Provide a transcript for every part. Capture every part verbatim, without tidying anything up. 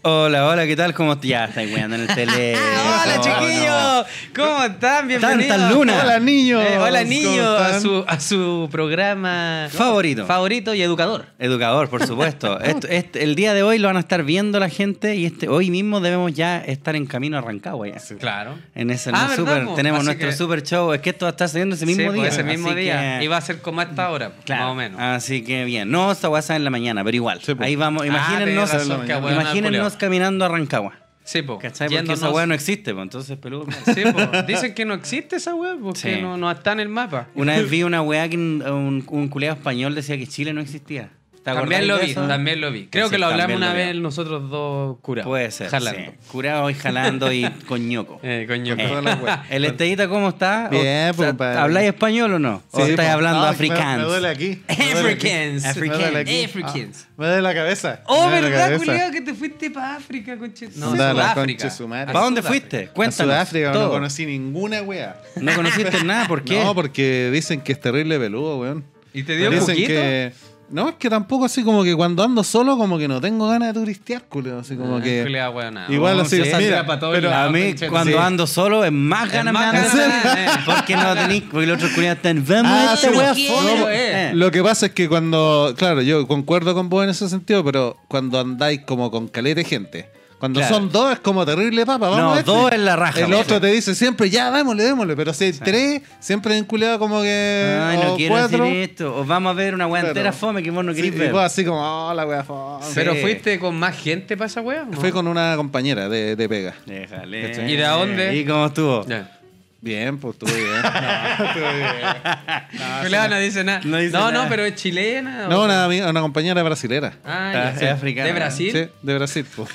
Hola, hola, ¿qué tal? ¿Cómo estás? Ya, estáis weando en el teléfono. Hola, chiquillos. ¿Cómo están? Bienvenidos. Tantas lunas. Hola, niños. Eh, hola, ¿Cómo niños. están? A su, a su programa Favorito. favorito y educador. Educador, por supuesto. Esto- este- el día de hoy lo van a estar viendo la gente y este hoy mismo debemos ya estar en camino a Rancagua ya. Claro. En ese Ah, no ¿verdad, super, po? tenemos Así nuestro que- super show. Es que esto va a estar saliendo ese mismo Sí, día. pues, ese mismo así día. que- Y va a ser como a esta hora, Claro, más o menos. así que bien. No, esta va a ser en la mañana, pero igual. Sí, po. Ahí vamos. Ah, Imagínennos, tenés razón, que ahueonado, imagínennos culiao. caminando a Rancagua. Sí, po. ¿Cachai? Porque Yéndonos- esa weá no existe, pues entonces peludo. Sí, po. Dicen que no existe esa web porque Sí. no, no está en el mapa. Una vez vi una weá que un, un, un culiado español decía que Chile no existía. ¿Te También acordás lo de vi, eso? también lo vi. Creo Sí, que lo hablamos también una lo vi. vez nosotros dos curados. Puede ser. Jalando. Sí. Curado y jalando y con ñoco. Eh, coño. Eh, todas las weas. ¿El Estadita cómo está? Bien, ¿O- pues, o- padre. ¿Habláis español o no? ¿O Sí, estáis po. hablando No, africans? Me, me duele aquí. Me duele aquí. Africans. Africans. Me duele aquí. Africans. Ah, me duele la cabeza. Oh, Me duele la ¿verdad, cabeza. culiao, que te fuiste para África, conche? No, Anda, la Sudáfrica. concha su madre. A ¿Para dónde Sudáfrica. fuiste? A Cuéntanos. Sudáfrica todo. no conocí ninguna wea. ¿No conociste nada? ¿Por qué? No, porque dicen que es terrible peludo, weón. ¿Y te dio Dicen poquito? que... No, es que tampoco así como que cuando ando solo como que no tengo ganas de turistear, culeo. Así como Ah, que... culiao, weón, nada. Igual No, así, sí, mira, pa' todos pero lados. A mí, concha, cuando sí. ando solo, es más ganas me más dan de ganas, hacer. eh. Porque no tenéis, porque los otros culiados están. Vamos Ah, a esta sí, wea sí, fome. no, Eh. Lo que pasa es que cuando, claro, yo concuerdo con vos en ese sentido, pero cuando andáis como con caleta de gente, cuando Claro. son dos es como terrible papa, vamos No, a este. dos es la raja, El po. otro te dice siempre, ya, démosle, démosle, pero si hay tres, siempre hay un culiado como que... Ay, no o quiero cuatro. decir esto. O vamos a ver una wea Claro. entera fome que vos no Sí, querés y ver. vos así como, oh, la wea fome. ¿Pero Sí. fuiste con más gente para esa wea? ¿no? Fui con una compañera de, de pega. Déjale. ¿Cachai? ¿Y de dónde? ¿Y cómo estuvo? Ya. Bien, pues estuve bien. No, estuve bien. Culiao, no dice nada. No No, dice no, nada. pero es chilena. No, o- una, ami- una compañera brasilera. Ah, Ah, ya. es Sí. africana. ¿De Brasil? Sí, de Brasil, pues.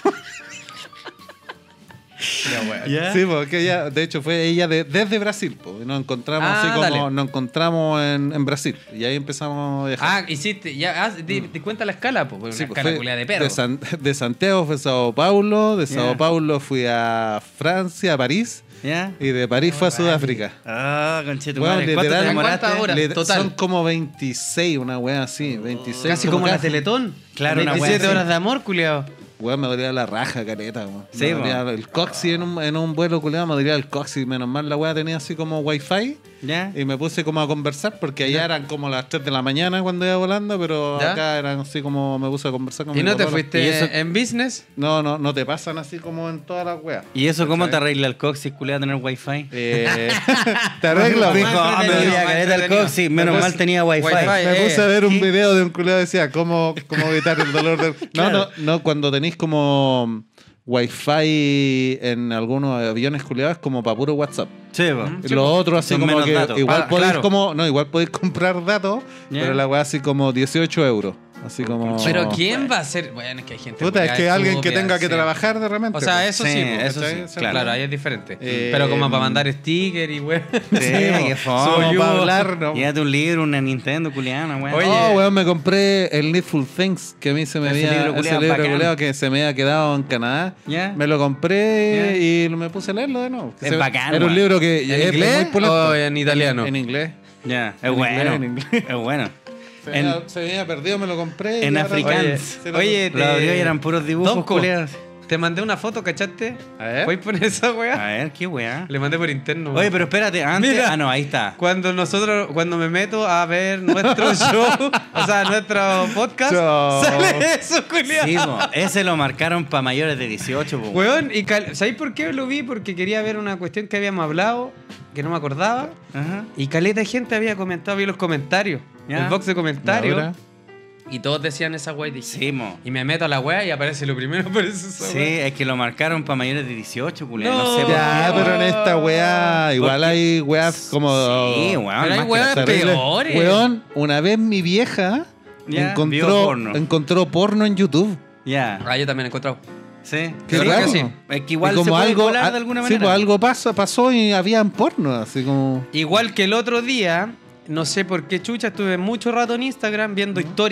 Ya, weón. ¿Ya? Sí, porque ella, de hecho, fue ella de- desde Brasil, pues. Y nos encontramos Ah, así como dale. nos encontramos en, en Brasil. Y ahí empezamos a viajar. Ah, hiciste, ya, ah, te, te cuenta la escala, pues, una Sí, pues, escala fue culiao de perro. de, San- de Santiago fue a Sao Paulo, de Sao Ya. Paulo fui a Francia, a París, ¿Ya? y de París fue a Sudáfrica. Ah, conchetu Bueno, madre. ¿Cuánto te literal, demoraste? ¿cuántas horas? Le- Total. Son como veintiséis, una wea así, veintiséis. Casi como la casi. Teletón. Claro, una wea veintisiete así. horas de amor, culiao. Weón, me dolía la raja, careta, weón. Sí, Me dolía po. el coxi en un, en un vuelo culiado, me dolía el coxi. Menos mal la weá tenía así como wifi. ¿Ya? Y me puse como a conversar porque allá eran como las tres de la mañana cuando iba volando, pero ¿Ya? acá eran así como me puse a conversar con ¿Y mi no te polola. fuiste ¿Y eso? en business? No, no, no te pasan así como en todas las weas. ¿Y eso cómo te ¿Cachai? arregla el coxis, culiado, tener wifi? Eh, te arreglo. Dijo, Me, ah, me dolía más caleta el entretenido. coxis, menos Me mal puse- tenía wifi. Wi-Fi. me puse a ver un ¿qué? video de un culiado que decía cómo, cómo evitar el dolor del... No, Claro. no, no, cuando tenéis como wifi en algunos aviones culiados es como para puro WhatsApp. Sí, po. Mm. Y lo otro así Son como menos que datos. igual Ah, podéis claro. como no igual podéis comprar datos, Ya. pero la weá así como dieciocho euros, así como Pero ¿quién va a ser? Bueno, es que hay gente. puta, es culiao que alguien que estúpida, tenga que sí. trabajar de repente. O sea, pues. eso Sí, sí, po, eso ¿cachai? sí, claro. claro. ahí es diferente. Eh, Pero como para mandar sticker y weón. Sí, qué fome. Como Soy para yo. hablar, ¿no? Llévate un libro, una Nintendo, culiana, weón. Oye, Oh, weón, me compré el Needful Things que a mí se me Ese había libro ese culiao libro bacán. culiao que se me había quedado en Canadá. ¿Ya? Me lo compré Ya. y me puse a leerlo de nuevo. Es Se- bacán, Era un weón. libro que ¿En es inglés muy pulento. o en italiano? En inglés. Ya, es En bueno. inglés, en inglés. Es bueno. Se, En- me había, se me había perdido, me lo compré. en y ahora- africano. Oye, se lo- oye, Lo abrió y eran puros dibujos, Tonko, culiados. te mandé una foto, ¿cachaste? A ver. ¿Puedes poner esa A weá? ver, qué weá. Le mandé por interno. Oye, pero espérate, antes. Mira. Ah, no, ahí está. Cuando nosotros, cuando me meto a ver nuestro show, o sea, nuestro podcast, Show. sale eso, culiao. Sí, po, ese lo marcaron para mayores de dieciocho, po. Weón, y cal- ¿sabéis por qué lo vi? Porque quería ver una cuestión que habíamos hablado, que no me acordaba. Ajá. Y caleta de gente había comentado, vi los comentarios, Ya. el box de ¿Y comentarios. ahora? Y todos decían esa weá y dije, Sí, mo. y me meto a la weá y aparece lo primero, aparece esa Sí, weá. es que lo marcaron para mayores de dieciocho, culiado. No, No. sé por Ya, qué. pero en esta weá igual Porque- hay weas como... Sí, weón. Pero hay más que weas la- terribles. peores. Weón, una vez mi vieja Ya, vio encontró, porno. encontró porno en YouTube. Ya. Ah, yo también he encontrado. Sí. Qué Sí, raro. que sí. Es que igual Y como se puede algo, colar ah, de alguna sí, manera. pues algo pasó, pasó y había porno, así como... Igual que el otro día, no sé por qué chucha, estuve mucho rato en Instagram viendo historias.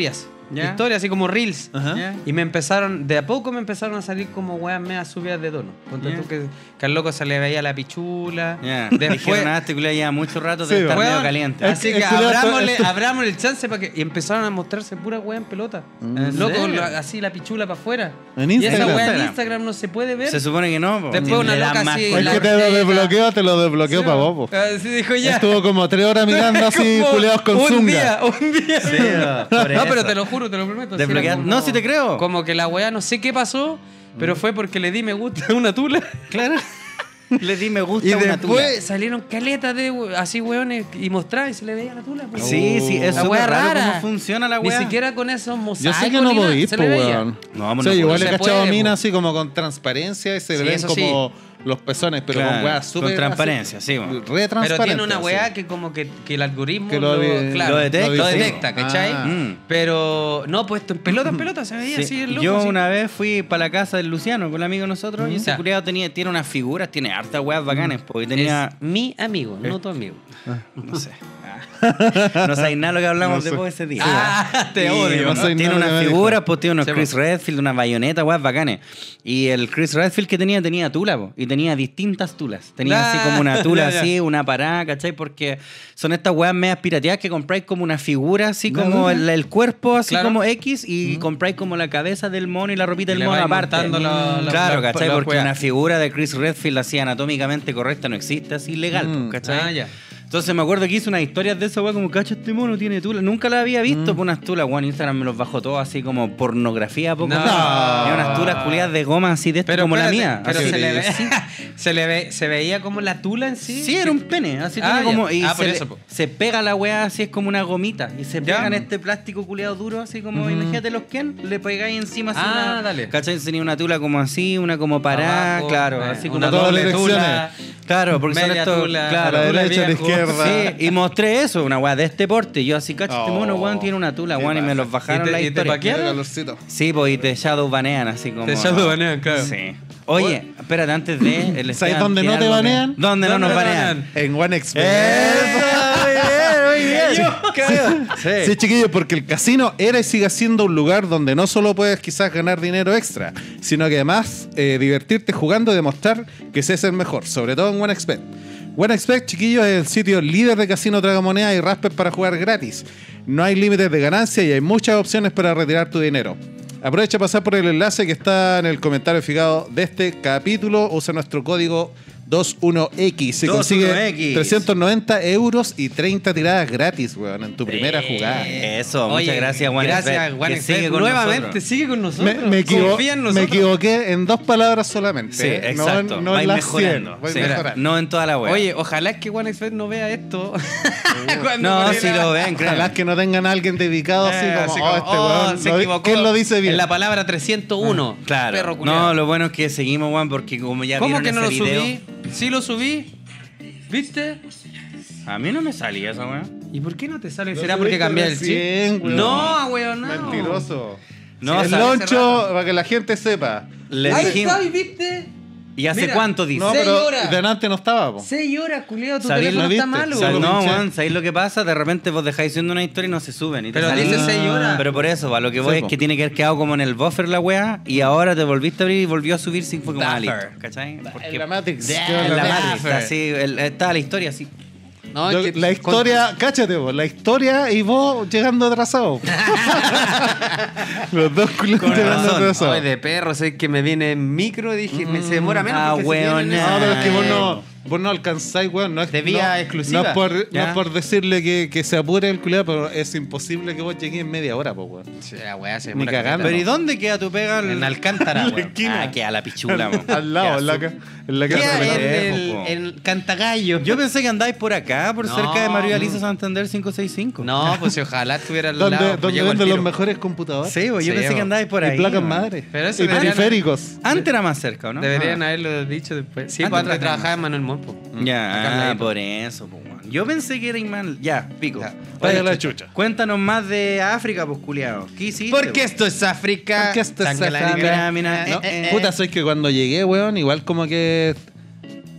Ya. historias, así como reels. Ajá. Ya. Y me empezaron, de a poco me empezaron a salir como weas meas subidas de tono. Ponte Ya. tú que, que al loco se le veía la pichula. Ya. Después, Dijeron, ah, este culiao lleva mucho rato de Sí, estar weón, medio caliente. Así El- que el culiao está- abrámosle, está- abrámosle el chance para que. Y empezaron a mostrarse pura wea en pelota. ¿En Loco, serio? lo- así la pichula para afuera. En Y esa Instagram. wea en Instagram. Instagram no se puede ver. Se supone que no. po. Después una Le dan loca más así, color. Es la que te lo ortega. desbloqueo, te lo desbloqueo para vos, po. Así dijo ya. Estuvo como tres horas mirando así, Como culeados con un zunga. día, un día. Sí, por no, eso. pero te lo juro, te lo prometo. sí, Desbloquear- era como- No, sí te creo. Como que la weá no sé qué pasó, pero fue porque le di me gusta a una tula. Claro. Le di me gusta Y a una después tula. salieron caletas de we- así weones y mostraba y se le veía la tula. pues. Sí, sí, es La súper weá raro rara. cómo funciona la Ni weá. siquiera con esos mosaicos. Yo sé que no ni nada, podís, se po, le veía. weón. No, o no sea, puede. igual No he se cachado puede, minas po. así como con transparencia y se Sí, le ven eso como los pezones, pero Claro, con weas con súper. transparencia, así, sí, po. Re Pero transparente. tiene una weá así. que como que, que el algoritmo Que lo lo, vi- claro, lo detecta, lo sí. detecta, ¿cachai? Ah. Mm. Pero no, puesto en pelota, en pelota, se veía Sí, así el loco. yo así. una vez fui para la casa del Luciano con el amigo de nosotros y ese Ya. culiado tenía, tiene unas figuras, tiene hartas weas bacanes, porque tenía. Es mi amigo, no tu amigo. No sé. Ah. No sabéis nada lo que hablamos No sé. después de ese día. Ah, te Y, odio. no sé tiene nada lo que unas me figuras, dijo. pues tiene unos Sí, Chris po. Redfield, unas bayonetas, weas bacanes. Y el Chris Redfield que tenía, tenía tula, po, y tenía distintas tulas. Tenía Ah, así como una tula ya, ya. así, una parada, ¿cachai? Porque son estas weas medias pirateadas que compráis como una figura, así ¿De como dónde? el, el cuerpo, así Claro. como X, y compráis como la cabeza del mono y la ropita Y del le mono vais aparte. montando la- la- claro, la- ¿cachai? la Porque wea. una figura de Chris Redfield así anatómicamente correcta no existe, así legal, Mm. pues, ¿cachai? Ah, ya. Entonces me acuerdo que hice unas historias de esa weá como, cacha, este mono tiene tula. Nunca la había visto Mm. por unas tulas, weón. Instagram me los bajó todo así como pornografía, poco. No. Y unas tulas culiadas de goma así de esto Pero como espérate, la mía. Pero así. se le, ve, se le ve, se veía como la tula en sí. Sí, era un pene, así Ah, tiene como. ya. Y Ah, se, por le- eso, po. se pega la weá así, es como una gomita. Y se Ya. pega en este plástico culiado duro, así como, Ujú. imagínate los Ken, le pegáis encima así. Ah, una, dale. ¿Cachai? Tenía una tula como así, una como parada, Abajo, claro, eh, así como una todas doble las tula. Claro, porque son media estos. tula, claro, a la tula derecha, a la viejo. izquierda. Sí, y mostré eso, una weá de este porte. Yo así, cacho, este mono, Oh, weón, tiene una tula, qué weón, y me paja. los bajaron ¿Y te- la y te historia. paquearon? Qué calorcito. Sí, pues, y te shadow banean, así como. Te shadowbanean, claro. Sí. Oye, espérate, antes de. el ¿Sabes Esteban dónde tiene no te algo que- banean? ¿Dónde no ¿Dónde nos no banean? banean? En OneXBet. Eso, muy bien, muy bien. Sí, Sí. chiquillos, porque el casino era y sigue siendo un lugar donde no solo puedes quizás ganar dinero extra, sino que además eh, divertirte jugando y demostrar que ese es el mejor, sobre todo en OneXBet. OneXBet, chiquillos, es el sitio líder de casino tragamonedas y raspes para jugar gratis. No hay límites de ganancia y hay muchas opciones para retirar tu dinero. Aprovecha a pasar por el enlace que está en el comentario fijado de este capítulo. Usa nuestro código veintiuno X. Se consigue veintiuno X. trescientos noventa euros y treinta tiradas gratis, weón, en tu primera jugada. Eso, Oye, muchas gracias, Juan. Gracias, Juan. Que sigue con Nuevamente nosotros. sigue con nosotros. Me, me equivo- Confía en me nosotros. equivoqué en dos palabras solamente. Sí, ¿eh? exacto. No, no Vais en las mejorando. cien. Voy Sí, mejorando. no en toda la web. Oye, ojalá es que OneXBet no vea esto. Cuando no, ponía si la- lo ven, Ojalá créanme. que no tengan a alguien dedicado así Eh, como, así oh, como, este oh, weón, se lo- equivocó ¿quién lo dice bien? En la palabra trescientos uno. Claro. Perro No, culiao. lo bueno es que seguimos, Juan, porque como ya ¿Cómo vieron que no lo ese video, subí? Sí lo subí. ¿Viste? a mí no me salía esa weá. ¿Y por qué no te sale? Lo ¿Será porque subiste cambié el recién, chip? weón. No, weón, no. Mentiroso. No, el sale hace loncho, rato. para que la gente sepa. Le Ahí dijimos. está, ¿y ¿viste? ¿Y hace Mira, cuánto dice? No, Seis pero horas. delante no estaba, po. Seis horas, culiao, tu ¿Sabéis teléfono lo está viste? malo. O sea, lo no, pinché. Juan, ¿sabéis lo que pasa? De repente vos dejáis haciendo una historia y no se suben. Y te Pero salís- dice seis horas. Pero por eso, a lo que voy Sí, es po. que tiene que haber quedado como en el buffer la weá y ahora te volviste a abrir y volvió a subir sin fue como ah, listo. Buffer. ¿Cachai? Porque En la Matrix. Ya, quedó en en la Matrix. Matrix, Buffer. así, el- estaba la historia así. No, Yo- es que- la historia, cáchate vos, la historia y vos llegando atrasado. Los dos culos Con llegando razón. atrasados. Ay, de perro, sé que me viene en micro y dije, me se demora menos. ah, porque se weón, viene en No, ese- pero es que vos no, vos no alcanzáis, weón. No es, De vía no, exclusiva. No es por, no Ya. es por decirle que, que se apure el culiado, pero es imposible que vos llegues en media hora, pues, weón. Sí, la weá se Ni demora cagando. Pero ¿y caleta. dónde queda tu pega? En Alcántara, En la weón. esquina. Ah, queda la pichula, mo. Al lado, Queda en la, su- ca- en la casa Queda de la en lejos, el, po. en Cantagallo. Yo pensé que andáis por acá, por No. cerca de María Elisa Santander quinientos sesenta y cinco. No, pues si ojalá estuviera al ¿Dónde, lado. pues dónde llego al venden los tiro. mejores computadores? Sí, pues, yo Sí, pensé que bo. andáis por y ahí. placas mo. madre. Pero eso y deberían- periféricos. Antes era más cerca, ¿o ¿no? Deberían Ah. haberlo dicho después. Sí, Antes pues antes trabajaba trabajaba en Manuel Montt. po. Acá al Ya, ladito. por eso, pues, weón. Yo pensé que era mal. Ya, pico. Ya. Vaya la chucha. Cuéntanos más de África, pues, culiao. ¿Qué hiciste? Porque esto es África. Porque esto es Sangre África. lágrima. Mira, No, eh, eh. Puta, soy que cuando llegué, weón, igual como que.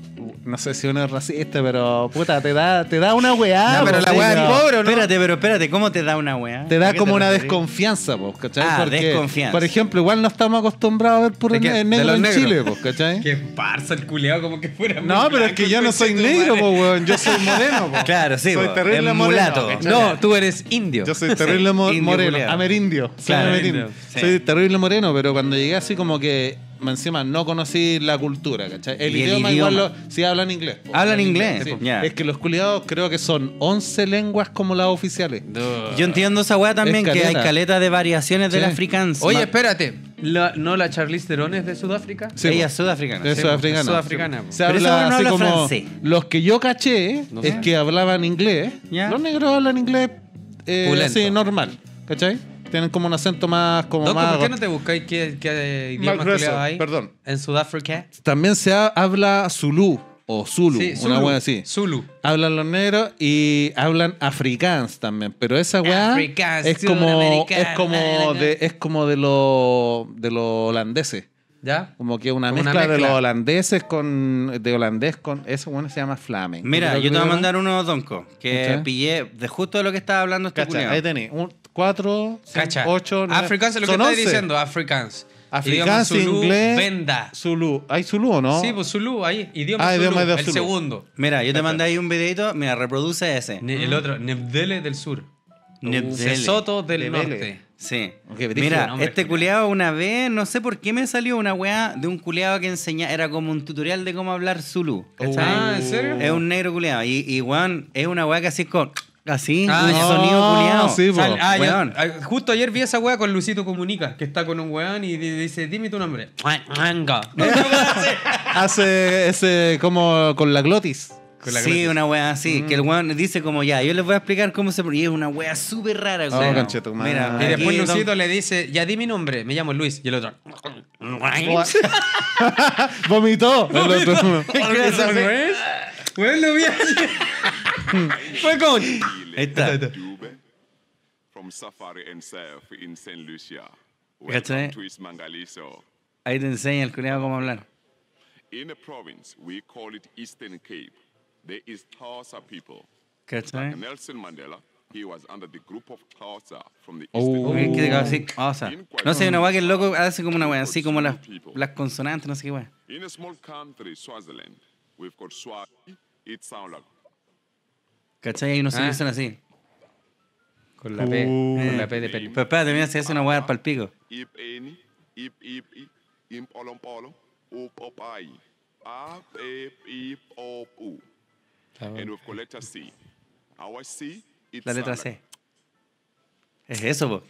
no sé si uno es racista, pero puta, te da, te da una weá. No, pero po, la sí, weá es no. pobre, ¿o no? Espérate, pero espérate, ¿cómo te da una weá? Te da ¿A qué como una referís? desconfianza, po, ¿cachai? Ah, Porque, desconfianza. por ejemplo, igual no estamos acostumbrados a ver puro ¿De qué? ne- ¿De negro los en negros? Chile, po, ¿cachai? Qué parza el culeado, como que fuera. No, muy pero es que blanco, yo no soy conchetumare. negro, po, weón. Yo soy moreno, po. Claro, sí, Soy po, terrible es moreno. mulato. ¿cachai? No, tú eres indio. Yo soy terrible mo- indio moreno, culiao. amerindio. Soy Claro, amerindio. indio, sí. Soy terrible moreno, pero cuando llegué así como que encima no conocí la cultura, ¿cachai? El, Y el idioma, idioma. igual lo, sí hablan inglés. po. Hablan inglés, sí. ya. Es que los culiados creo que son once lenguas como las oficiales. Yo entiendo esa weá también, Es que hay caleta. caleta de variaciones del Sí. afrikaans. Oye, Ma- espérate. La- ¿No la Charlize Theron es de Sudáfrica? Sí, ella po. es sudafricana. Es Sí, sudafricana. es sudafricana, po. Se Pero esa habla no así habla como francés. los que yo caché No es sé. que hablaban inglés. Ya. Los negros hablan inglés eh, Pulento. así normal, ¿cachai? Tienen como un acento más como Doco, más ¿por qué no te buscáis qué, qué idiomas grueso, culiados hay? perdón. En Sudáfrica. También se ha- habla Zulu o Zulu, Sí, una Zulu. wea así. Zulu. Hablan los negros y hablan afrikaans también, pero esa weá Afrikaans, es como sudamericana, es como de es como de los de los holandeses. ¿Ya? Como que una Como una mezcla, de mezcla. los holandeses con de holandés con eso bueno se llama flamen. Mira, ¿Cachai yo te voy a lo que mandar unos doncos que ¿Cachai? pillé de justo de lo que estaba hablando este Cacha, culiao. ahí tenéis. Un, cuatro, cinco, Cacha. ocho, nueve. Afrikaans es lo que Son estoy once. diciendo. Afrikaans. Afrikaans, Idioma Zulu, inglés. Venda. Zulu. ¿Hay Zulu o no? Sí, pues Zulu, ahí. Idioma Ah, Zulu. idioma de el Zulu. segundo. Mira, yo te mandé ahí un videito, mira, reproduce ese. Ne- El otro, Nebdele del sur. Nebdele. Sesoto del Nebele. norte. Sí. Ok, brígido, Mira, nombre, este culiado una vez, no sé por qué me salió una weá de un culiado que enseñaba, era como un tutorial de cómo hablar Zulu. ¿Cachai? Ah, ¿en serio? Es un negro culiado. Y, y weón, es una weá que así con. Así, Ah, un ya. sonido culiado. Sí, po. Sal- ah, ya- Weón. ah, justo ayer vi esa wea con Luisito Comunica, que está con un weón y di- dice, dime tu nombre. Manga. Hace ese como con la glotis. Con la Sí, glotis. una wea así, Mm. que el weón dice como ya, yo les voy a explicar cómo se... Y es una wea súper rara, Oh, weón. conchetumare. Mira, Y después aquí, Luisito don- le dice, ya di mi nombre, me llamo Luis. Y el otro. Vomitó. El otro. ¿Esa no es? Bueno, lo vi ayer. Fue con. Ahí está. Dube from Safari and Surf in Saint Lucia. ¿Cachai? Welcome to East Mangaliso. Ahí te enseña el culiado cómo hablar. In the province, we call it Eastern Cape. There is Xhosa people. ¿Cachai? Nelson Mandela, he was under the group of Xhosa from the Oh. Eastern Es Cape. que así, o sea, no sé, una wea que el loco hace como una wea, así como las, las consonantes, no sé qué wea. In a small country, Swaziland, we've got Swati. It sounds like ¿Cachai? Hay unos Ah. sonidos que son así. Con la P. Con la P de pelo. Pero espérate, mira, se hace una wea pal pico. Ip Eni, Ip Ip Ip, Imp Olom Polo, Up Op Ai, Ap Ip Ip Op U. And we've got letter C. Our C, it La letra sounds C. Es eso, po.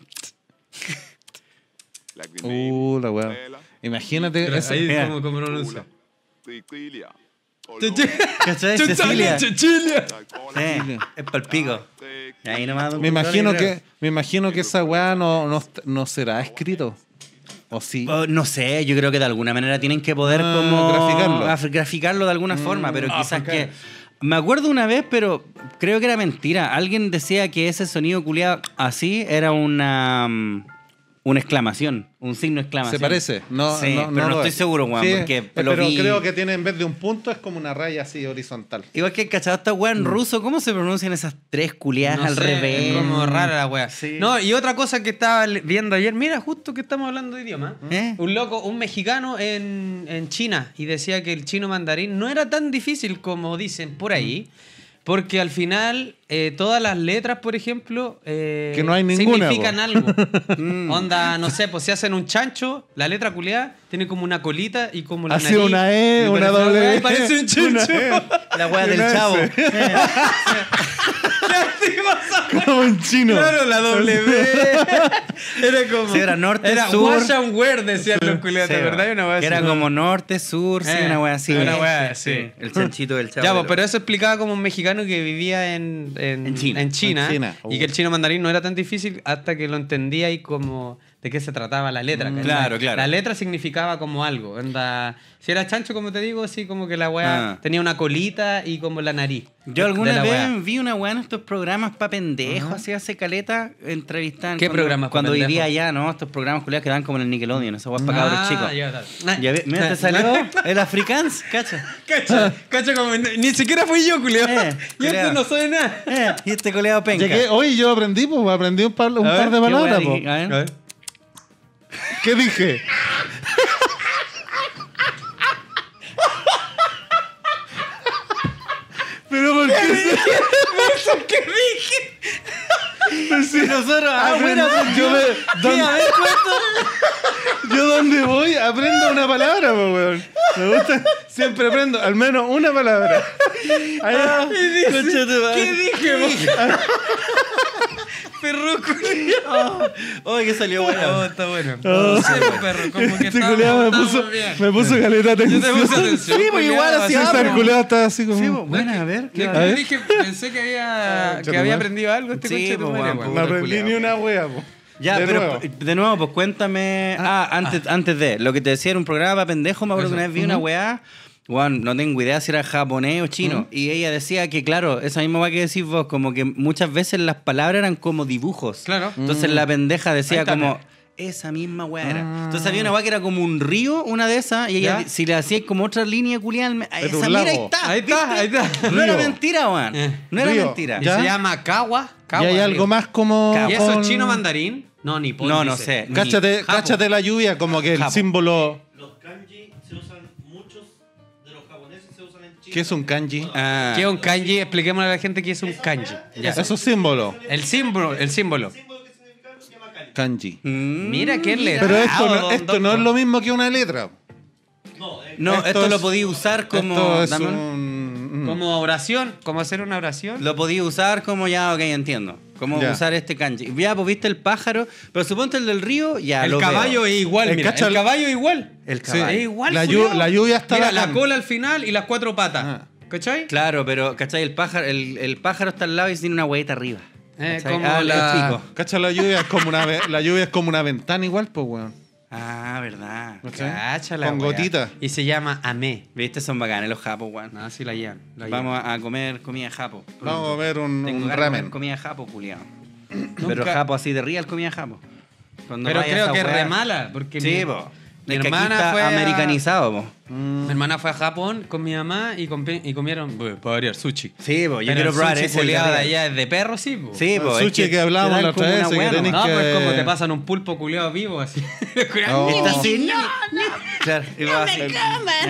like the name. Uh, la weá. Imagínate Pero esa- ahí, mira. ¿cómo, cómo pronuncia? Cecilia. ¿Cachai? Cecilia. Sí, Cecilia. es pal pico. Y ahí nomás. me imagino que me imagino que esa weá no, no, no será escrito. ¿O sí? Oh, no sé, yo creo que de alguna manera tienen que poder Ah, como graficarlo. af- graficarlo de alguna forma, pero quizás Africano. que me acuerdo una vez, pero creo que era mentira. Alguien decía que ese sonido culiado así era una mm, una exclamación, un signo de exclamación. ¿Se parece? No, Sí, no, pero no lo estoy es. seguro, weón, Sí, porque eh, lo pero vi- creo que tiene en vez de un punto es como una raya así horizontal. Igual que el cachado está weón en ruso, ¿cómo se pronuncian esas tres culiadas No al sé, revés? es como rara la wea. Sí. No, y otra cosa que estaba le- viendo ayer, mira, justo que estamos hablando de idioma. ¿Eh? Un loco, un mexicano en, en China, y decía que el chino mandarín no era tan difícil como dicen por ahí, porque al final eh, todas las letras, por ejemplo, eh, Que no hay ninguna, significan po. algo. Onda, no sé, pues si hacen un chancho, la letra culiada tiene como una colita y como la Así nariz. una E, Me una parece- doble Ay, E, parece un una chancho. E. La wea Y del una chavo. S. Eh. Como un chino. Claro, la W. Era como. Sí, era norte, era sur. Wash and wear, decían los culiados, Sí, ¿verdad? Y una wea que así, era ¿no? como norte, sur, sí, Eh, una wea así. una Eh, wea, sí. El chanchito del chavo. Ya, pues, del- pero eso explicaba como un mexicano que vivía en, en, En China. en China, En China. y que el chino mandarín no era tan difícil hasta que lo entendía y como de qué se trataba la letra. ¿cachai? Claro, claro. La letra significaba como algo. Onda, si era chancho, como te digo, sí, como que la weá Ah. tenía una colita y como la nariz. Yo de alguna la vez weá. vi una weá en estos programas pa' pendejos, así hace caleta, entrevistan. ¿Qué cuando, programas pa' Cuando pendejos? vivía allá, ¿no? Estos programas culiados que dan como en el Nickelodeon, esos weas para Ah, cabros chicos. ya, ya. Ya ve- mira, te salió el Afrikaans, cacha. Cacha, cacha como ni, ni siquiera fui yo, culiao. Eh, y esto culiao. no soy nada. Eh, y este coleado penca. Llegué, hoy yo aprendí, pues aprendí un par, un A ver, par de ¿qué palabras, weá po. dije? A ver. ¿Qué dije? Pero ¿por qué? ¿Eso qué dije? Si nosotros, ah, bueno, yo me, ¿qué? ¿dónde- A ver, ¿cuánto? yo donde voy aprendo una palabra, po, weón. Me gusta, siempre aprendo al menos una palabra. Ahí- Concha tu madre. ¿Qué dije, vos? Perro culiao. Oh, que salió bueno. Oh, está bueno. Oh. No sé, perro, como que Este estábamos- culiao me estábamos puso, bien. me puso caleta Yo te puse atención. atención. Sí, pues igual culiao, así Sí, vamos. ese culiao estaba así como... Sí, pues, bueno, a ver. ¿Qué- ¿qué qué va? dije? Pensé que había, Concha que tu había madre. aprendido algo este Sí, concha de tu pues, madre, weón, weón. No puta aprendí culiao. ni una wea, po. Ya, De pero nuevo. p- de nuevo, pues cuéntame. Ah, antes, antes de. Lo que te decía era un programa para pendejos. Me acuerdo que una vez vi una weá. Juan, no tengo idea si era japonés o chino. Y ella decía que, claro, esa misma weá que decís vos, como que muchas veces las palabras eran como dibujos. Claro. Entonces la pendeja decía Ahí está, como. mira. Esa misma weá era. Entonces había una weá que era como un río, una de esas, y ella, ¿Ya? si le hacía como otra línea culial, me- Era esa un mira, ahí lago. está. Ahí está, ¿viste? ahí está. No era Río. mentira, weón. Eh. No era Río. mentira. Y ¿Ya? se llama Kawa. ¿Y Kawa, hay río. algo más como...? Kawa. ¿Y eso con- es chino mandarín? No, ni No, no sé. Ni- Cáchate, Japo. cáchate la lluvia, como que el Japo. símbolo... Los kanji se usan, muchos de los japoneses se usan en China. ¿Qué es un kanji? Ah. ¿Qué es un kanji? Expliquémosle a la gente qué es un kanji. Ya. Esos símbolos. El símbolo, el símbolo. El símbolo que significa algo se llama kanji. Kanji. Mm. Mira qué letra. Pero esto, no, don esto no Doctor. es lo mismo que una letra. No, eh, No, esto, Esto lo es- podía usar como. Esto es dame un- un... mm. Como oración, como hacer una oración. Lo podía usar como ya, ok, entiendo. Cómo Ya. usar este kanji. Ya, pues viste el pájaro, pero suponte el del río, ya el lo caballo veo. es igual, El mira. cacha- El caballo es igual. El Sí. caballo. Es igual. La culiao. llu- la lluvia está Mira, bacán. la cola al final y las cuatro patas. Ah. ¿Cachai? Claro, pero, ¿cachai? El pájaro, el, el pájaro está al lado y tiene una hueita arriba. Eh, ¿Cachai? como Ah, la- lo explico. Cacha, la lluvia es como una, ve- la lluvia es como una ventana igual, pues, weón. Ah, verdad. ¿Cachai? Cáchala, Con weá. gotita. Y se llama Ame. Viste, son bacanes los japos, weón. No, sí la llevan. la llevan. Vamos a, a comer comida japo. Vamos a ver un, Tengo un ganas de comer ramen. comida japo, culiao. Pero japo así de real comida japo. Cuando Pero vaya creo esa que es weá- re mala. Porque Sí, mi, po. mi Es que aquí hermana está fue a- americanizado, po. mi hermana fue a Japón con mi mamá y, compi- y comieron, bueno, para variar, sushi. Sí, po. Yo Pero quiero el probar sushi ese. el de culiao de real. allá es de perro, sí, po. Sí, El po. es sushi que hablábamos te dan la otra como vez, una que weá tenés nomás. No, pero es como que- te pasan un pulpo culiado vivo, así. Oh. Está así, no, Claro, y va así. Eh,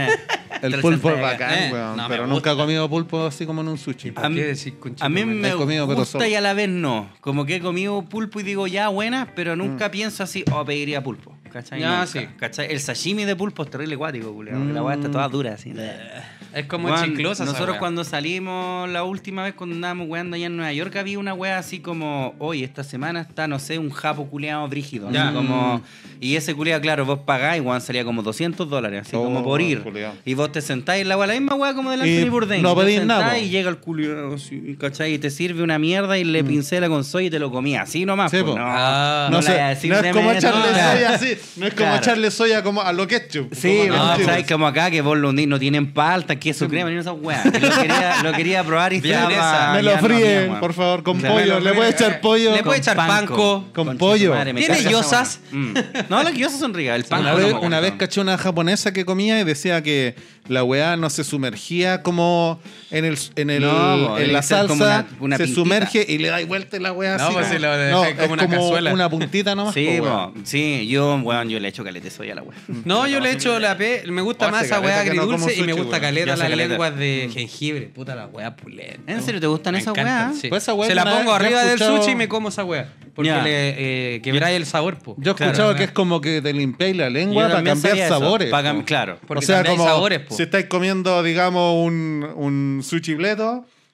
El te lo pulpo es entrega. bacán, Eh, weón. no, me pero gusta. nunca he comido pulpo así como en un sushi. ¿Por A mí- qué decir conchito, A mí madre? me He comido, pero gusta solo. y a la vez no. Como que he comido pulpo y digo ya buena, pero nunca pienso así, oh, pediría pulpo. ¿Cachai? Ya, Nunca, sí. ¿cachai? El sashimi de pulpo es terrible cuático, culiao. La weá está toda dura así. Es como Weón, chiclosa esa nosotros wea. cuando salimos la última vez cuando andábamos weando allá en Nueva York había una wea así como, hoy esta semana está, no sé, un japo culeado brígido. Ya. Así como, y ese culeado, claro, vos pagáis, weón, salía como doscientos dólares, así Oh, como por ir. culiao. Y vos te sentáis en la wea, la misma wea como del Y Anthony Bourdain. no Te pedís sentáis nada, po. Y llega el culeado así, ¿cachai? Y te sirve una mierda y le pincela con soya y te lo comía. Así nomás, Sí, po. po. No, Ah, no, No, le sé, voy a decir no de es como menos. echarle Claro. soya así. No es como Claro. echarle soya como a lo ketchup. Sí, como no, a- ¿sabes? Como acá que vos lo hundís, no tienen palta, queso, crema, ni esas weas. Y Lo quería, lo quería probar y Vienesa. estaba... Me lo ya no había, fríen, weón. por favor, con Ya, pollo. me lo Le puede echar pollo. Le con- puede echar panko. con Concha pollo. su madre, me ¿Tiene carga esa yosas? weá. Mm. No, las yosas son ricas. El panko Una no vez, me gusta. una vez caché una japonesa que comía y decía que la weá no se sumergía como en el en el No, po, en debe la ser como salsa, una- una se pintita. sumerge y le da vuelta y la weá No, así. pues como- si lo dejáis no, como es una como cazuela. una puntita nomás. Sí, po, po, weón. sí, yo, weón, yo le echo caleta de soya a la wea. No, yo le echo la P. Me gusta Oh, más hace esa weá caleta que no como agridulce y me sushi, gusta weón. caleta Ya hace las caleta. lenguas de jengibre. Puta la weá pulenta. ¿En serio te gustan Me esas encantan, weas? sí. Pues esa weá Se la una pongo vez- yo he arriba del escuchado- sushi y me como esa weá. Porque Ya. le eh, quebráis el sabor, po. Yo he Claro. escuchado que es como que te limpiáis la lengua Yo para también cambiar sabía eso, sabores. pa' cam- po. claro. Porque o sea, cambiáis como sabores, po. si estáis comiendo, digamos, un, un sushi bleto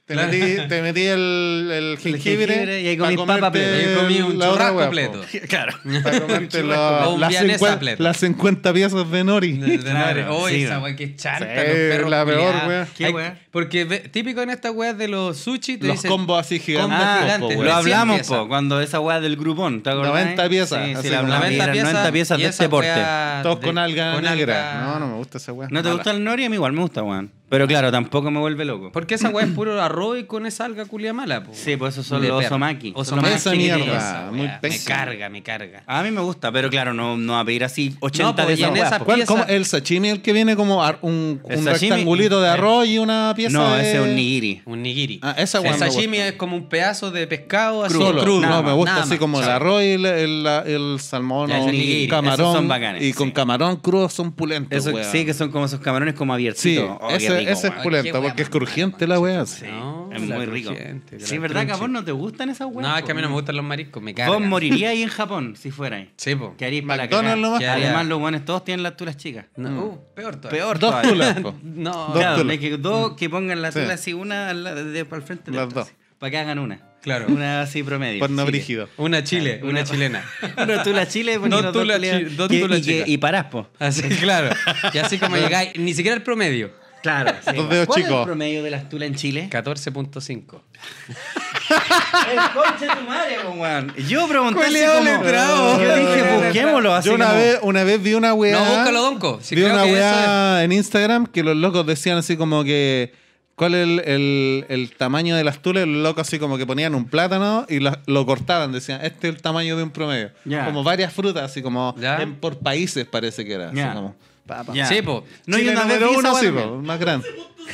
Te metí, te metí el, el jengibre, jengibre y ahí pa' comí papa comerte pleto. Yo comí un la otra churrasco wea, pleto. po. Claro. Para comerte O la- un las, vienesa cincuenta, pleto. las cincuenta piezas de nori. De- de Claro, madre. Oh, sí, esa no. weá que chanta, Sí, los perros la peor, culiados. wea. ¿Qué Hay- wea? Porque ve- típico en estas weas de los sushi, te Los dicen combos así gigantes. combos Ah, gigantes, po, Recién lo weón. hablamos, empieza. po, cuando esa weá del grupón, ¿te acordás? noventa piezas, Sí, así sí, la como hablamos. noventa Eran piezas, noventa piezas y de esa este porte. wea Todos de- con alga con negra. alga- No, no me gusta esa weá. ¿No te Mala. gusta el nori? A mí igual me gusta, weón. Pero claro, tampoco me vuelve loco. Porque esa weá es puro arroz y con esa alga culia mala, po. Sí, pues esos son De los perro. osomaki. Son los Osomaki, más Esa chiquititos. mierda. esa muy weá. Me pésimo. carga, me carga. A mí me gusta, pero claro, no, no va a pedir así ochenta No, pues, de y esas en weas, esa po. ¿Cuál, pieza- cómo- el sashimi el que viene como ar- un, El un sashimi- rectangulito de arroz y una pieza No, de... ese es un nigiri. Un nigiri. Ah, esa El weá me sashimi gusta. es como un pedazo de pescado así Solo, crudo. no, me gusta Nada así más. como el Chao. arroz y el, el, el salmón Ya, o ese nigiri, esos camarón. son bacanes, y con sí. camarón crudo son pulentos, Eso, weón. sí, que son como esos camarones como abiertitos. Sí, Oh, qué ese, rico, ese es weón. pulento Qué weá porque es más crujiente la weá. Sí. No, Es la muy rico. crujiente, Sí, la ¿verdad que a crunchy. vos no te gustan esas weas? No, es po? que a mí no me gustan los mariscos, me cargan. Vos morirías ahí en Japón si fuerais. Sí, po. Que haríais para la McDonald's cagada. nomás, po. Además, los buenos todos tienen las tulas chicas. No, uh, peor todavía. Peor Dos todavía. tulas, po. No, Dos Claro, tulas. es que dos que pongan la Sí. tula así, una al lado de, para el frente de Las otra, dos. así, para que hagan una. Claro. Una así promedio. Por no Chile. brígido. una chile, una chilena. Una tula chile, Dos poní los tulas culiados chi- dos que- tulas y, que- chicas. y parás, po. Así, claro. Y así como llegáis, ni siquiera el promedio. Claro. sí, Dos po. dedos ¿Cuál es chicos. el promedio de las tulas en Chile? catorce punto cinco. El conche de tu madre, po, weón. Yo pregunté así Culeado como... letrado. Yo dije, Culeado busquémoslo así Yo una como- vez, una vez vi una weá. No, búscalo, Donko. Sí, vi creo una que weá en Instagram que los locos decían así como que. ¿Cuál es el, el- el tamaño de las tulas? Los locos así como que ponían un plátano y la- lo cortaban. Decían, este es el tamaño de un promedio. Ya. Como varias frutas, así como Ya. en- por países parece que era. Ya. Así como, pa, pa. Ya. Sí, po. No, Chile yo una vez número vi esa uno, weá sí, también. po, más grande.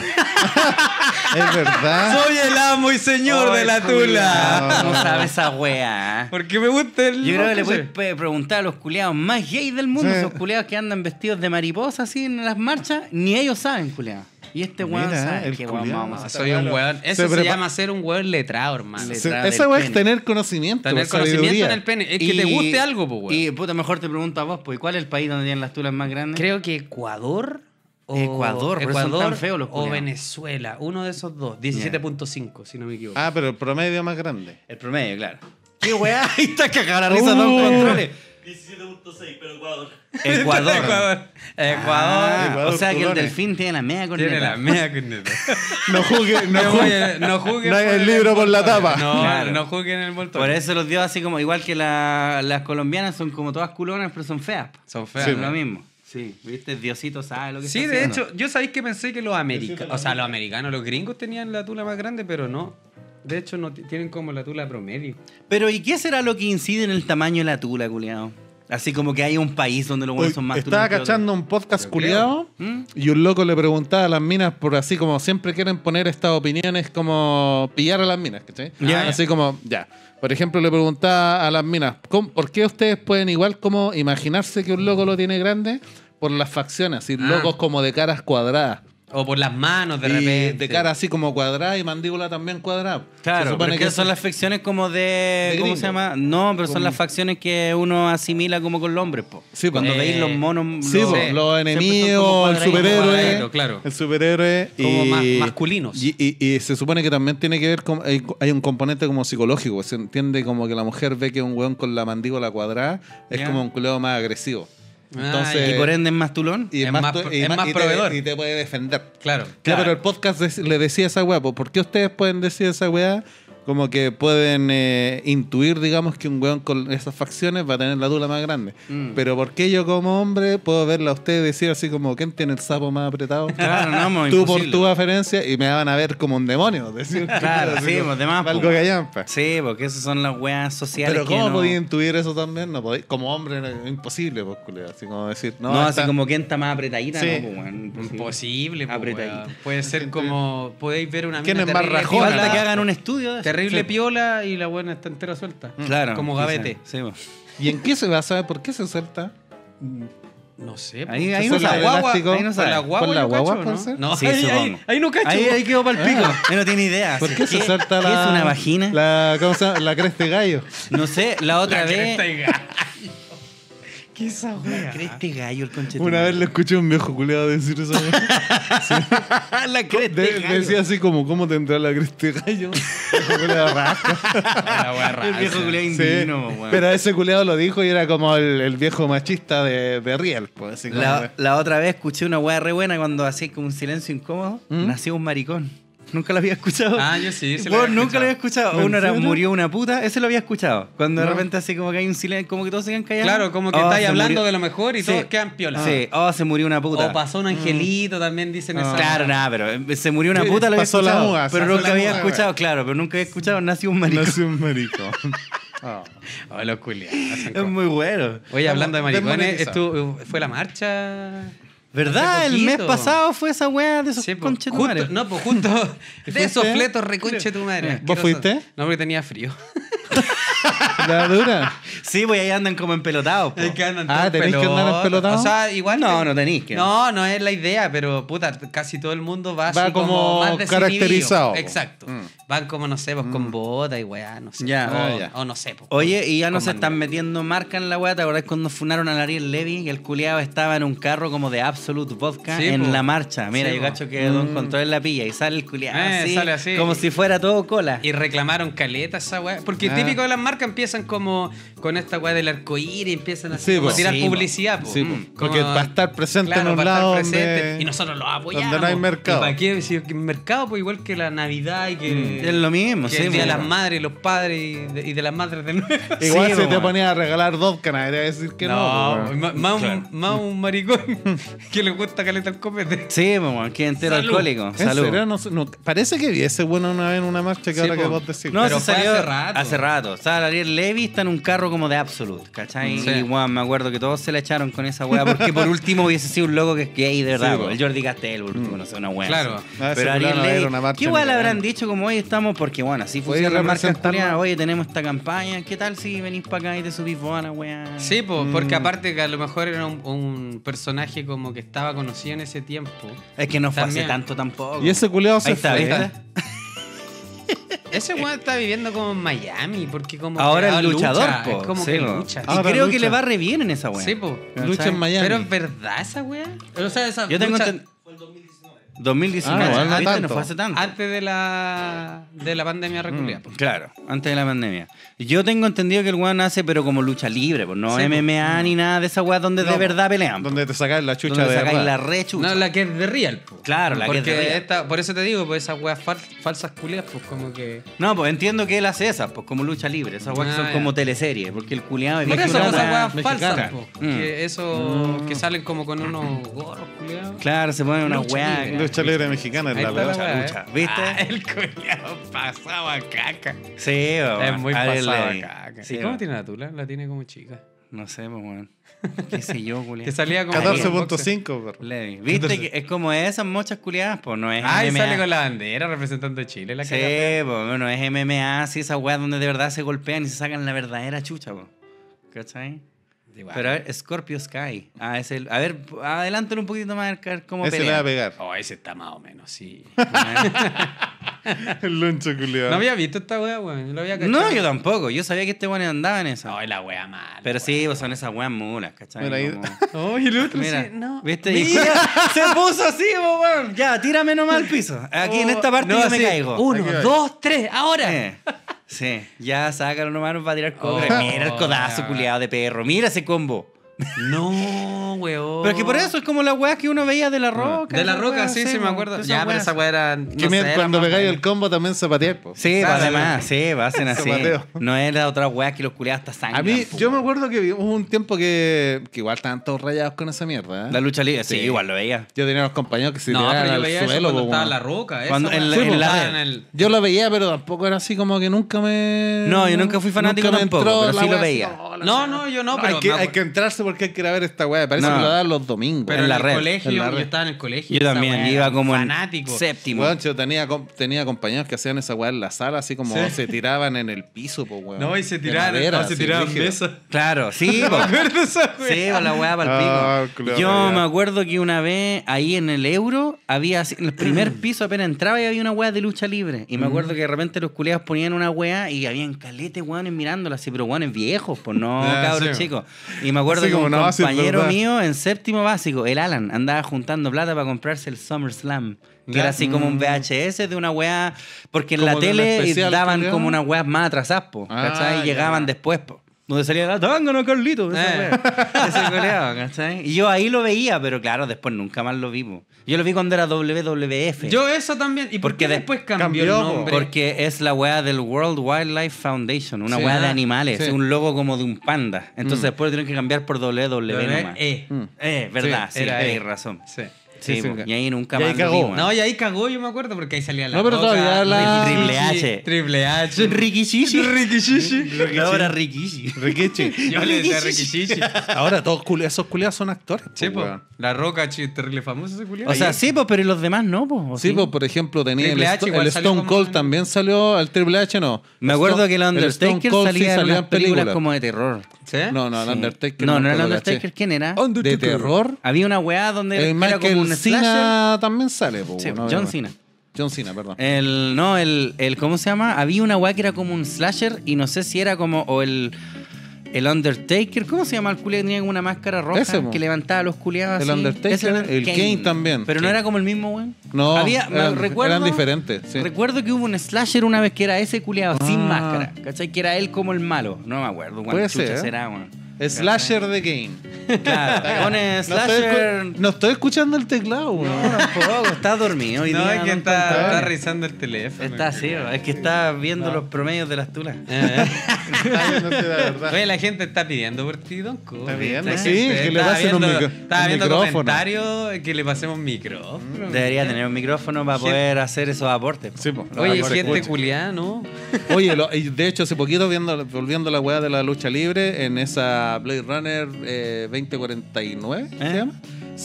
Es verdad. Soy el amo y señor de la tula. No sabes esa weá. Porque me gusta el. Yo creo que le no sé. puedes pe- preguntar a los culeados más gays del mundo, Sí. esos culeados que andan vestidos de mariposa así en las marchas, ni ellos saben, culeados. Y este weón Mira, sabe el qué weón culiao. vamos a hacer. Soy un weón. Eso se, prepa- llama ser un weón letrado, hermano. Le- Se- letrada esa del weá es pene. tener conocimiento. Tener sabiduría. conocimiento en el pene. Es que te Y- guste algo, pues, weón. Y puta, mejor te pregunto a vos, pues, ¿cuál es el país donde tienen las tulas más grandes? Creo que Ecuador. O Ecuador, por eso son Ecuador tan feos los o culiados. Venezuela. Uno de esos dos. diecisiete punto cinco, si no me equivoco. Ah, pero el promedio más grande. El promedio, claro. ¿Qué weá? Ahí está cagada la risa, Uh. dos controles. diecisiete punto seis, pero Ecuador. Ecuador. Ecuador. Ecuador. Ah, Ecuador, o sea que el culones. delfín tiene la media corneta. Tiene la media corneta. No juzgue, no No, juzgue. oye, no juzguen No hay por el libro por la tapa. No, Claro. no juzguen el envoltorio. Por eso los dio así como, igual que la- las colombianas son como todas culonas, pero son feas. Son feas. Sí, ¿no? lo mismo. Sí, viste, Diosito sabe lo que Sí, está de haciendo. hecho, yo sabéis que pensé que los americanos, o sea, los americanos, los gringos tenían la tula más grande, pero no. De hecho, no t- tienen como la tula promedio. Pero ¿y qué será lo que incide en el tamaño de la tula, culiao? Así como que hay un país donde los buenos Uy, son más estaba tulones que otros. cachando un podcast Yo culiado ¿Mm? y un loco le preguntaba a las minas por así como siempre quieren poner estas opiniones como pillar a las minas, ¿cachai? Ya. Así como, ya. Por ejemplo, le preguntaba a las minas, ¿cómo- ¿por qué ustedes pueden igual como imaginarse que un loco lo tiene grande? Por las facciones, así, Ah. locos como de caras cuadradas. O por las manos, de Y repente. de cara así como cuadrada y mandíbula también cuadrada. Se Claro, supone pero es que eso- son las facciones como de... De ¿Cómo gringo. se llama? No, pero son Como- las facciones que uno asimila como con los hombres, po. Sí, po. Cuando Eh, veis los monos... Sí, los, po, Sí. los siempre son como enemigos, el cuadraditos, superhéroe. cuadraditos, claro. El superhéroe. Como y, ma- masculinos. Y, y- y se supone que también tiene que ver con. Hay, hay un componente como psicológico. Se entiende como que la mujer ve que un weón con la mandíbula cuadrada es Ya. como un culeo más agresivo. Ah, Entonces. Y por ende es más tulón. y es más tu- pro- y es más y te- proveedor. y te puede defender. Claro. Claro, Claro. pero el podcast dec- le decía a esa weá, po, ¿por qué ustedes pueden decir esa weá? Como que pueden eh, intuir, digamos, que un weón con esas facciones va a tener la tula más grande. Mm. Pero ¿por qué yo como hombre puedo verla a ustedes decir así como, ¿quién tiene el sapo más apretado? Claro, no, mo, Tú por imposible. tu aferencia y me van a ver como un demonio. Decir, Claro, así sí, como, pues, de más, algo po. callampa. Sí, porque esas son las weas sociales Pero que ¿cómo no... podía intuir eso también? No podí- como hombre es imposible, pues, culeo. Así como decir, no, No, esta- así como quien está más apretadita, Sí. no, pues, weón, imposible. Imposible, po, Apretadito. weón. Puede ser como. Podéis ver una ¿Quién mina es más terrible rajona? Falta piola, que hagan un estudio de eso. terrible Sí. piola y la buena está entera suelta. Claro. Como quizá. gavete. Sí, po. ¿Y en qué se basa? ¿Por qué se suelta? No sé. po. Ahí, ahí Eso no es la sabe. de elástico. Ahí no Con sabe. la guagua, ¿Con la yo guagua, cacho, puede ¿no? ser? No, Sí, ahí, supongo. ahí, ahí no cacho. Ahí, ahí quedó para el pico. Él no tiene idea. ¿Por qué se ¿Qué- suelta qué la... es una vagina? La, ¿Cómo se llama? La cresta de gallo. No sé, la otra vez... ¿Qué ¿Qué esa wea? Creste gallo el conche. Una vez le escuché a un viejo culiado decir eso. la creste De- gallo. decía así como, ¿cómo tendrá la creste gallo? Viejo culiado rasca. La wea rara. El viejo culiao Sí, indigno, weón. pero ese culiado lo dijo y era como el, el viejo machista de, de Riel. Pues, así como La, de- la otra vez escuché una weá re buena cuando hacía como un silencio incómodo. ¿Mm? Nació un maricón. Nunca lo había escuchado. Ah, yo sí, sí lo Vos había nunca lo había escuchado. ¿En Uno era serio? murió una puta. Ese lo había escuchado. Cuando de No. repente así como que hay un silencio, como que todos se quedan callados. Claro, como que Oh, estáis se hablando murió- de lo mejor y Sí. todos quedan piola. Sí, oh, se murió una puta. O pasó un angelito, también dicen esa. Claro, nada, pero eh, se murió una Sí, puta, lo había pasó la escuchado. muga, pero pasó nunca la había muga, escuchado, güey. claro, pero nunca había escuchado nació un maricón. Nació un maricón. Oh. Oh, los culiados. Es muy bueno. Oye, hablando de maricones, desmonetizado. estuvo- fue la marcha. ¿Verdad? Hace El mes poquito. pasado fue esa weá de esos Sí, po. conchetumares. Justo- No, pues junto de esos fuiste? fletos reconche tu madre. ¿Vos fuiste? No, porque tenía frío. La dura. Sí, pues ahí andan como empelotados. po. Es que andan Ah, todos ¿tenéis que andar pelotas. empelotado? O sea, igual. No, que- no tenéis que. No, no es la idea, pero puta, casi todo el mundo va, Va así como, como más desinhibido. caracterizado. Exacto. Mm. Van como, no sé, pues con bota y weá, no sé. Ya. o, Ah, ya. o no sé. Pues, Oye, y ya no con se están manguera. metiendo marca en la weá. ¿Te acordás cuando funaron a Ariel Levy? Y el culiado estaba en un carro como de Absolute Vodka Sí, en po. la marcha. Mira, Sí, yo po. cacho que Don Control la pilla y sale el culiado Eh, así, sale así. como si fuera todo cola. Y reclamaron caleta esa weá. Porque Ah. típico de las marcas empiezan como con esta weá del arcoíris, empiezan así Sí, como po. a tirar Sí, po. publicidad. Po. Sí, po. Mm. Porque Como- para estar presente Claro, en un para estar lado presente. donde... Y nosotros los apoyamos. donde no hay mercado. ¿Y para qué? Si el mercado, pues igual que la Navidad y que... Es lo mismo, que sí, el Día de po. las Madres y los padres y de, y de las madres de nuevo. Igual Sí, se po, te man. ponía a regalar vodka, nadie te va a decir que no. No, po, más, más un, más un maricón que le gusta caleta el copete. Sí, pues, que entero Salud. alcohólico. ¿En Salud. serio? No, sé, no- parece que vi ese bueno una vez en una marcha que Sí, ahora po. que vos decís. No, Pero se fue salió hace rato. Hace rato. Estaba Ariel Levy, está en un carro como de Absolute, ¿cachai? Sí. Y weón, me acuerdo que todos se la echaron con esa weá porque por último hubiese sido un loco que es gay, de verdad. Sí, po. po. El Jordi Castell, por último, no sé, una weá. Claro. así. Ah, ese Pero culiao Ariel no era Levy, una marcha ¿qué igual ni habrán cagando. dicho como hoy estamos? Porque bueno, así Puede funciona la marca representarlo. culiada. Oye, tenemos esta campaña, ¿qué tal si venís para acá y te subís vos a la weá? Sí, po, Mm. porque aparte que a lo mejor era un, un personaje como que estaba conocido en ese tiempo. Es que no fue También. hace tanto tampoco. Y ese culiao se Ahí está, fue. ¿viste? Ese weón está viviendo como en Miami, porque como que Ahora ah, es luchador, lucha, po. es como Sí, que po. lucha. Y Ahora creo que lucha. le va re bien en esa weá. Sí, po. ¿Cachai? Lucha en Miami. Pero es verdad esa weá. O sea, esa Yo tengo lucha enten- dos mil diecinueve. Ah, igual no ¿viste? tanto. No fue hace tanto. antes de la de la pandemia reculia. po. Claro, antes de la pandemia. Yo tengo entendido que el weón hace, pero como lucha libre, pues no Sí, M M A ni nada de esa weá donde No, de verdad pelean. Donde te sacáis la chucha donde de sacáis verdad. la re chucha. No, la que es de real, po. Claro, la que es Porque de real. esta- por eso te digo, pues esas weas fal- falsas culias, pues como que. No, pues entiendo que él hace esas, pues como lucha libre. Esas weas que Ah, son ya. como teleseries, porque el culiado es Por eso, mexicano. pues, esas mexicana, weas mexicana. falsas, po. Mm. Que eso, que salen como con unos gorros culiados. Claro, se pone una Lucha weá. libre. Lucha libre mexicana es Ahí la está la lucha. wea, lucha, ¿eh? ¿viste? Ah, el culiado pasado a caca. Sí, po, Es muy Ariel pasado a Levy. caca. Sí, ¿Y cómo po. tiene la tula? La tiene como chica. No sé, pues bueno. ¿Qué sé yo, culiado? Que salía como. catorce con punto boxer. cinco, perro. Levi. ¿Viste? Que es como esas mochas culiadas, pues no es Ay, M M A. sale con la bandera representando a Chile. La Sí, cagada. pues bueno, es M M A, sí, esas weas donde de verdad se golpean y se sacan la verdadera chucha, pues. ¿Cachai? Igual. Pero a ver, Scorpio Sky. Ah, es el. A ver, adelántalo un poquito más a ver cómo Ese le va a pelea. pegar. Oh, ese está más o menos, sí. El loncho culiao. No había visto esta wea, weón. Lo había cachado. No, yo tampoco. Yo sabía que este weón andaba en esa. Ay, la wea mala. Pero sí, pues son esas weas mulas, ¿cachai? Mira ahí. Como- Oh, y el otro Mira, sí, no. ¿viste? Mira. Y se puso así, po, weón. Ya, tírame nomás al piso. Aquí en esta parte Oh, No, yo me así, caigo. Uno, Aquí va. dos, tres, ahora. Eh, Sí, ya sácalo nomás, nos va a tirar cobre. Oh, Mira el codazo ya. culiado de perro. Mira ese combo. No, weón. Pero es que por eso es como la weá que uno veía de la roca. De la esa roca, weá, sí, sí, me po, acuerdo. esas Ya, pero weas. esa wea era. No Que sé, mira, era cuando más pegáis buena. el combo también se patea, po. Sí, Claro, pues, además, sí, pues, hacen Se así. pateó. No es la otra weá que los culiados hasta sangran. A mí, po, yo me weón. acuerdo que hubo un tiempo que, que igual estaban todos rayados con esa mierda. ¿eh? La lucha libre, sí, Sí. igual lo veía. Yo tenía unos compañeros que se No, tiraban pero yo al veía eso suelo. cuando po, estaba weón. la roca. Cuando- esa en wea. la- en la Estaba red. en el- Yo lo veía, pero tampoco era así como que nunca me. No, yo nunca fui fanático nunca me tampoco, entró pero la sí lo wea veía. así, oh, la No, wea. no, yo no, hay, pero. que, me hay acuer- que entrarse porque hay que ir a ver esta weá. Parece No. que lo dan los domingos. Pero en en, la el red, colegio, en la yo red. estaba en el colegio. Yo esa también wea iba era como fanático. en séptimo. Weón, yo tenía, com- tenía compañeros que hacían esa weá en la sala, así como Sí. se tiraban en el piso, pues weón. No, y se De tiraban, madera, no, se así, tiraban rígido. besos. Claro, sí, po. ¿Me acuerdo de esa wea? Sí, con la weá para Ah, el pico. culiao Yo rayado. me acuerdo que una vez ahí en el Euro había así- en el primer piso apenas entraba y había una weá de lucha libre. Y me acuerdo que de repente los culiados ponían una weá y habían caletes weones mirándola así, pero weones viejos, pues no Ah, cabros sí. chicos. Y me acuerdo Así así como, un no, sí, es compañero verdad. mío en séptimo básico, el Alan, andaba juntando plata para comprarse el SummerSlam. Que era así como un V H S de una weá. Porque en la Como de un tele especial, daban culiao. como unas weas más atrasadas, po. Ah, ¿Cachai? Y ya. llegaban después, po. Donde salía la tanga, Carlito. Esa Eh. wea. Ese coleado, ¿cachai? Y yo ahí lo veía, pero claro, después nunca más lo vi, po. Yo lo vi cuando era W W F. Yo eso también. ¿Y por Porque qué de- después cambió, cambió, el po. nombre? Porque es la weá del World Wildlife Foundation, una Sí. weá de Ah, animales, sí. un logo como de un panda. Entonces después lo tienen que cambiar por W W E nomás. E. Mm. Eh, verdad, Sí, sí, era tenéis E. razón. Sí. Sí, Sí, sí, po, sí. y ahí nunca Y ahí más lo cagó. vi, weón. No, y ahí cagó, yo me acuerdo, porque ahí salía la No, pero Roca, todavía la- Triple H. Triple H. Ricky Shishi. Ricky Shishi. Ahora Ricky Shishi. Rikichi. Yo le decía Ricky Shishi. Ahora todos culi- esos culiados son actores. po, Sí, po. weón. La Roca, chi- terrible famoso ese culiao. O sea, sí, pues, pero ¿y los demás no, pues? Sí, pues por ejemplo tenía el, Triple H Sto- igual el salió Stone como Cold en- también salió, el Triple H no. Me acuerdo Stone- que el Undertaker Stone Cold sí salía en salía unas películas como de películas. terror. ¿Sí? No, no, el Sí. Undertaker. No, no era el lo Undertaker. caché. ¿Quién era? ¿De terror? Había una weá donde El era Michael como un slasher. Cena también sale. po, Sí, ¿no? John Obviamente. Cena. John Cena, perdón. El, no, el, el, ¿cómo se llama? Había una weá que era como un slasher y no sé si era como, o el, el Undertaker, ¿cómo se llama el culiao que tenía como una máscara roja Ese, po. que levantaba a los culiados El así? Undertaker, Ese era el Kane también. Pero no Kane. era como el mismo weón. No, Había, me eran, recuerdo, eran diferentes. Sí. Recuerdo que hubo un slasher una vez que era ese culiado sin Ah. máscara, ¿cachai? Que era él como el malo. No me acuerdo cuál Puede chucha ser, ¿eh? será, weón. Slasher de Game. Claro, pone No estoy, slasher... escu- no estoy escuchando el teclado, weón. No, tampoco, está dormido hoy No, día, es que no está, encontré. está revisando el teléfono. Está así, es que está viendo los promedios de las tulas. Eh. No sé, la verdad. Oye, la gente está pidiendo por ti, Don Co. Está bien, La sí, gente que le estaba pasen un viendo- micro- Estaba un viendo micrófono. comentarios que le pasemos micrófono. Debería tener un micrófono para Gente- poder hacer esos aportes. Sí, po. Oye, Ah, se gente escucha. culiada, ¿no? Oye, lo- y de hecho, hace poquito, viendo, volviendo a la weá de la lucha libre, en esa Blade Runner eh, veinte cuarenta y nueve, ¿se ¿Eh? llama?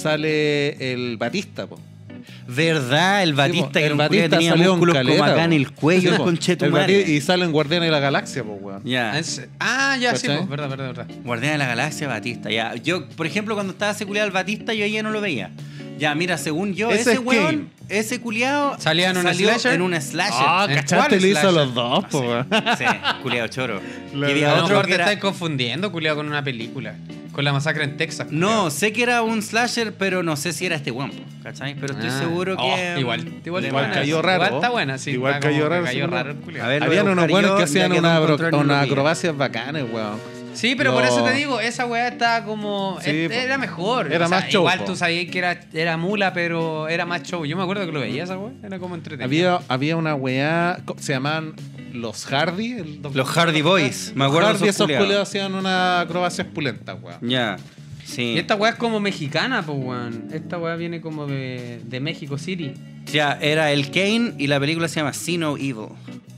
Sale el Batista, po. ¿Verdad? El Batista, Sí, po, que era el un culiao que Batista tenía salió en músculos caleta, como acá en po. el cuello, Sí, el po. conchetumare. El Bati- Y sale en Guardianes de la Galaxia, pues, weón. Ya. Es- Ah, ya, sí, ¿Cachai? pues, verdad, verdad, verdad. Guardián de la Galaxia, Batista. Ya. Yo, por ejemplo, cuando estaba ese culiado el Batista, yo ya no lo veía. Ya, mira, según yo, Ese ese, es weón, Kane. ese culiado ¿Salía en un salió slasher? en un slasher. Ah, ¿En ¿cachaste? cuál Le hizo slasher? los dos, po, weón. Sí, culiado choro. La- y había A lo otro mejor que te era... estás confundiendo, culiado, con una película. Con la masacre en Texas. No, sé que era un slasher, pero no sé si era este guampo, ¿cachai? Pero estoy Ah. seguro Oh, que... igual, igual, de igual más. cayó raro. Igual está buena, sí. Igual está cayó como que raro, Cayó sí, raro el A culiao. ver, lo voy a Habían unos buscar buenos yo, que ya hacían que una Don abro- Control no lo unas pilla. acrobacias bacanes, weón. Sí, pero por Lo- eso te digo, esa weá estaba como. Sí, es- po. era mejor. Era O sea, más show, Igual po. tú sabías que era, era mula, pero era más show. Yo me acuerdo que lo veía esa weá. Era como entretenido. Había, había una weá, co- se llamaban los Hardy. el doctor- Los Hardy Boys, me Los acuerdo de Hardy, esos esos culiados. culiados hacían una acrobacia espulenta, weón. Ya, sí. Y esta weá es como mexicana, pues weón. Esta weá viene como de, de México City. Ya, era el Kane y la película se llama See No Evil.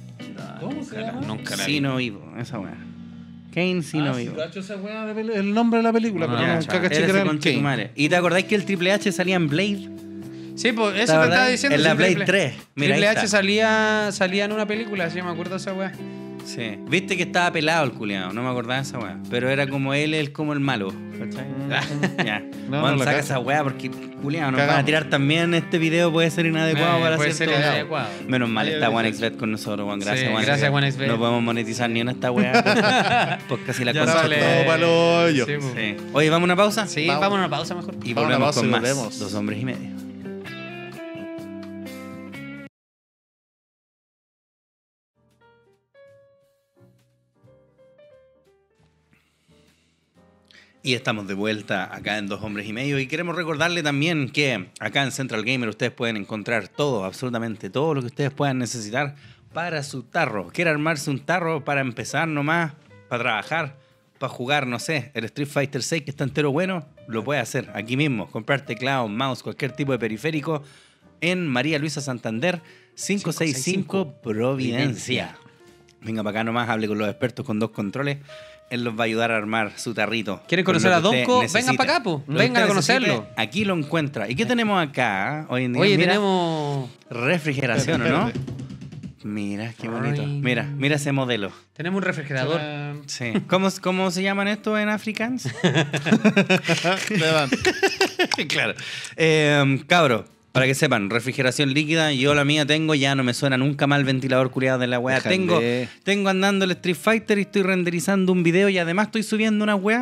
¿Cómo se llama? Nunca la See vi. No Evil, esa weá. Kane, See No Ah, sí, Evil. cacho esa weá de peli- el nombre de la película, No, pero ya, nunca cha. caché Era que ese era el conche tu Kane. madre. ¿Y te acordás que el Triple H salía en Blade? Sí, pues ¿Te eso te acordás? estaba diciendo. En la sí, Blade Triple- tres. Mira, Triple ahí H está. salía, salía en una película, sí, me acuerdo de esa weá. Sí. Viste que estaba pelado el culiado, no me acordaba de esa weá. Pero era como él, él como el malo. ¿Cachai? ya. No, Bueno, no la saca cacho. esa weá porque, culiado, nos van Cagamos. a tirar también. Este video puede ser inadecuado Eh, para puede cierto ser lado. inadecuado. Menos mal Ahí está hay OneXBet con nosotros, Juan. Gracias, Sí, OneXBet. gracias, OneXBet. No podemos monetizar ni en esta weá. Pues casi la Ya concha. sale. todo pa'l hoyo. Sí, pues. Sí. Oye, ¿vamos a una pausa? Sí, Vamos. vamos a una pausa mejor. Y Vamos a una volvemos pausa con y más. volvemos. Dos hombres y medio. Y estamos de vuelta acá en Dos Hombres y Medio y queremos recordarle también que acá en Central Gamer ustedes pueden encontrar todo, absolutamente todo lo que ustedes puedan necesitar para su tarro. ¿Quiere armarse un tarro para empezar nomás, para trabajar, para jugar, no sé, el Street Fighter seis que está entero bueno? Lo puede hacer aquí mismo, comprar teclado, mouse, cualquier tipo de periférico en María Luisa Santander cinco seis cinco Providencia. Venga para acá nomás, hable con los expertos con dos controles. Él los va a ayudar a armar su tarrito. ¿Quieren con conocer lo a que usted Donko? necesite. Vengan para acá, po. Lo que Vengan a usted conocerlo. necesite, Aquí lo encuentra. ¿Y qué tenemos acá hoy en día? Oye, Mira, tenemos refrigeración, ¿o no? Mira, qué bonito. Ay. Mira, mira ese modelo. tenemos un refrigerador. Sí. ¿Cómo, cómo se llaman esto en afrikaans? claro. Eh, cabro, para que sepan, refrigeración líquida, yo la mía tengo, ya no me suena nunca mal el ventilador culiado de la weá. Déjale. Tengo, tengo andando el Street Fighter y estoy renderizando un video y además estoy subiendo una weá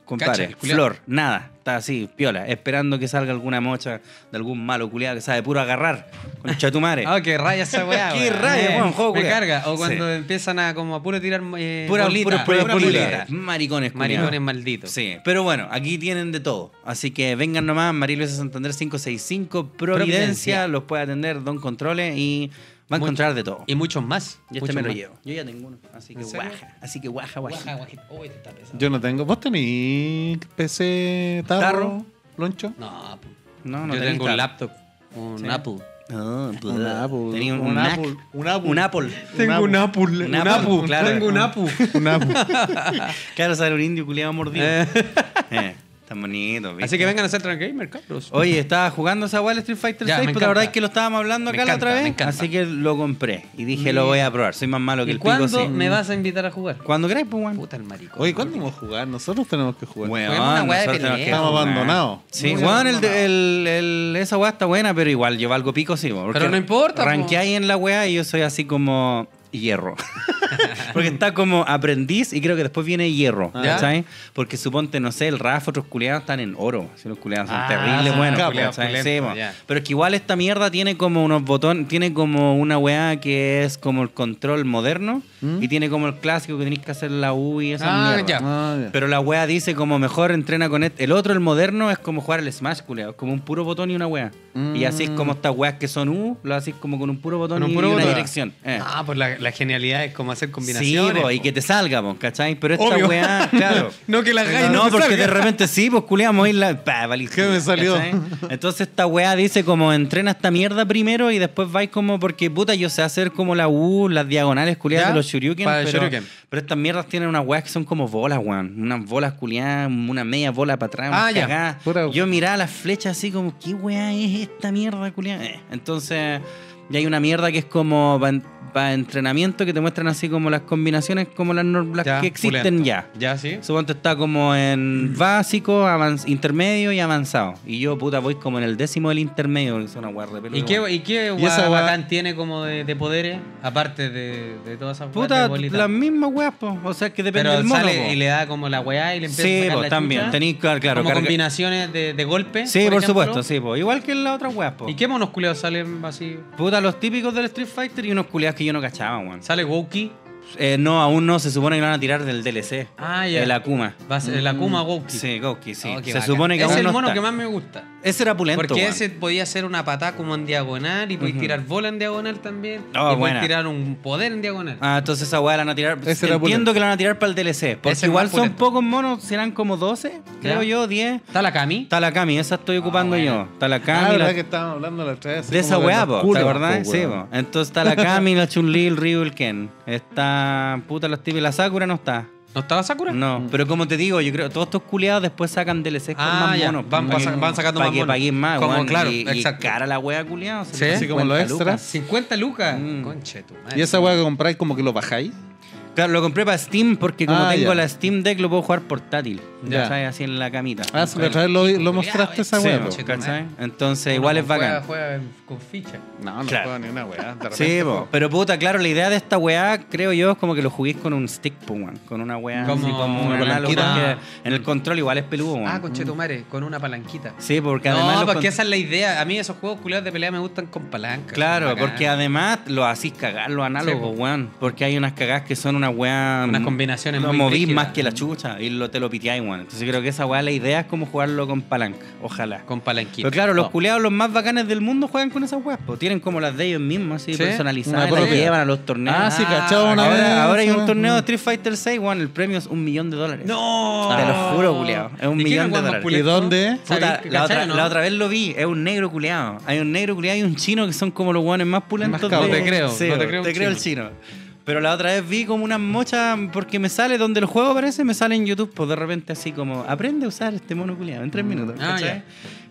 Cacha, compadre, el culiao. flor, nada. Está así, piola, esperando que salga alguna mocha de algún malo culiado que sabe puro agarrar. Concha de tu madre. Ah, qué raya esa weá. Qué weón. raya, Me- weón, juego Me culiao. carga. O cuando Sí. empiezan a como a puro tirar eh, Pura, bolitas. pura, pura, Pura bolita. bolita. Maricones, culiao. Maricones malditos. Sí, pero bueno, aquí tienen de todo. Así que vengan nomás, María Luisa Santander cinco seis cinco, Providencia, Providencia. los puede atender Don Controles y va a Mucho. encontrar de todo. Y muchos más. Y este muchos me lo más. llevo. Yo ya tengo uno, así que ¿En serio? guaja. Así que guaja, guaja. Guaja, guajita. Uy, este está pesado. Yo no tengo. ¿Vos tenés P C tarro, Tarro. loncho? No, po. No, no Yo tenés tengo un tal. laptop. Un Sí. Apple. No, pues, Un Apple. tenía un, Un Mac. Apple. Un Apple. Un Apple. Tengo un Apple. Un Un Apple, Apple. claro. Tengo un Apple. Un Apple. Claro, sale un indio culiado mordido. Eh. Eh, tan bonito, ¿viste? Así que vengan a Central Gamer, cabros. Oye, estaba jugando esa weá el Street Fighter Ya, seis, me pero la verdad es encanta. que lo estábamos hablando Me acá la encanta, otra me vez. encanta. Así que lo compré. Y dije, Mi- lo voy a probar. Soy más malo que ¿Y el pico, cuándo sí. me vas a invitar a jugar? Cuando queráis, pues, weón. Puta el maricón. Oye, ¿cuándo vamos a jugar? Nosotros tenemos que jugar. Weón, Juguemos una weá de nosotros tenemos pelea. que Estamos jugar. abandonados. Sí, Muy weón, el, abandonados. el, el- esa weá está buena, pero igual yo valgo pico, sí. Porque Pero no importa, po. Ranqueáis en la weá y yo soy así como hierro. Porque está como aprendiz y creo que después viene hierro. ¿Ya? ¿Sabes? Porque suponte, no sé, el Rafa, otros culiados están en oro. Si los culiados son Ah, terribles, son buenos. culiados ¿sabes? pulentos, Sí, po. ya. Pero es que igual esta mierda tiene como unos botones, tiene como una weá que es como el control moderno y tiene como el clásico que tenéis que hacer la U y esa Ah, mierda. ya. Ah, ya. Pero la wea dice como mejor entrena con este. El otro, el moderno, es como jugar el Smash, culiao. Es como un puro botón y una wea. Y así es como estas weas que son U, lo haces como con un puro botón Con un y puro una botón. dirección. Eh. Ah, pues la, la genialidad es como hacer Sí, combinaciones. po, y que te salga, po, ¿cachai? Pero esta Obvio. wea, claro. No que la hagáis y No, no te porque salga. de repente sí, pues culiamos y la. Pa, valiste, ¿Qué me salió? ¿cachai? Entonces esta weá dice como entrena esta mierda primero y después vais como. Porque puta, yo sé hacer como la U, las diagonales culiadas ¿Ya? de los Shoryuken. Para el pero, Shoryuken. pero estas mierdas tienen unas weas que son como bolas, weón. Unas bolas culiadas, una media bola para atrás. Ah, unas ya. cagadas. Pura- Yo miraba las flechas así como, ¿qué weá es esta mierda culiada? Eh, Entonces. Y hay una mierda que es como para entrenamiento que te muestran así como las combinaciones como las, nor- las Ya, que existen pulento. ya. Ya, sí. Suponte está como en básico, avanz- intermedio y avanzado. Y yo, puta, voy como en el décimo del intermedio, que es una weá de pelo. ¿Y de qué, weón. ¿Y qué Y esa weá weá- bacán tiene como de, de poderes? Aparte de, de todas esas weas Puta, de bolitas. las mismas weas, po. O sea, que depende Pero del mono, sale po. y le da como la weá y le empieza a Sí, sacar po, la también. chucha. Tenéis, claro, claro, Como carga- combinaciones de, de golpes. Sí, por, ejemplo. supuesto, sí, po. Igual que en las otras weas, po. ¿Y qué monos culeados salen así? Puta, los típicos del Street Fighter y unos culiados que yo no cachaba, weón. Sale Wouki. Eh, no, aún no, se supone que lo van a tirar del D L C. Ah, ya. El Akuma. Va a ser el Akuma Wouki. Sí, Goki, sí. Oh, qué se bacán. supone que es aún el no mono está. que más me gusta. Ese era pulento, Porque weón. ese podía hacer una patada como en diagonal y podías tirar bola en diagonal también. Oh, y buena. podías tirar un poder en diagonal. Ah, entonces esa weá la van a tirar. Ese era Entiendo pulento. que la van a tirar para el D L C. Porque Ese es igual más son pulento. pocos monos, serán como doce, creo Ya. yo, diez. ¿Está la Kami? Está la Kami, esa estoy ocupando buena. yo. Está la Ah, Kami, verdad la- que estábamos hablando la otra vez. así de esa como weá, los po, ¿te culos, acordás? po, Sí, weón. po. Entonces está la Kami, la Chun-Li, el Ryu, el Ken. Está, puta, los tipos. La Sakura no está. ¿No estaba Sakura? No, pero como te digo, yo creo todos estos culiados después sacan D L C con Ah, más ya. monos. Van pa' pasa- que- van sacando pa' más que monos. paguen más, Como, weón, claro, y, y exacto. cara la wea culiado. Sí. Así como los extras. cincuenta lucas. Mm. Conche tu madre. Y esa weá que compráis como que lo bajáis. Claro, lo compré para Steam porque como Ah, tengo ya. la Steam Deck lo puedo jugar portátil. Ya. Ya sabes, así en la camita. Ah, sí, la otra vez lo, lo mostraste esa Sí, weá. po, po. ¿cachai? Entonces Uno igual es juega- bacán. Juega con ficha. No, no Claro. juego ni una weá. de Sí, repente po. juego. Pero puta, claro, la idea de esta weá, creo yo, es como que lo juguís con un stick, po, weón. Con una weá Como así como una un análogo, palanquita. porque en el control igual es peludo, weón. Ah, conche tu madre, con una palanquita. Sí, porque No, además... los porque con- esa es la idea. A mí esos juegos culiados de pelea me gustan con palanca. Claro, Bacán. porque además lo hacís cagar los análogos, Sí, po. weón. Porque hay unas cagadas que son una weá... Unas combinaciones Lo muy movís brígidas. más que la chucha y lo, te lo piteáis, weón. Entonces creo que esa weá, la idea es como jugarlo con palanca. Ojalá. Con palanquita. Pero claro, los No. culiados, los más bacanes del mundo juegan con esas weas, po. Tienen como las de ellos mismos, así, ¿Sí? personalizadas, Una las propia. llevan a los torneos. Ah, sí, cachado una vez. Ahora, ahora hay un esa- torneo de Street Fighter seis, weón, el premio es un millón de dólares. ¡No! Te lo juro, culiao. Es un ¿Y quién millón es de Juan dólares. Pulento? ¿Y dónde? Puta, ¿Sabes? la, otra, ¿Cachai, no? la otra vez lo vi, es un negro culeado. Hay un negro culeado y un chino que son como los guanes más pulentos Más cabros. de... No te creo, Sí, no te te creo creo, un el chino. Pero la otra vez vi como unas mochas, porque me sale donde el juego aparece, me sale en YouTube, pues de repente así como, aprende a usar este mono culeado en tres minutos. Ah, ¿cachai? ya.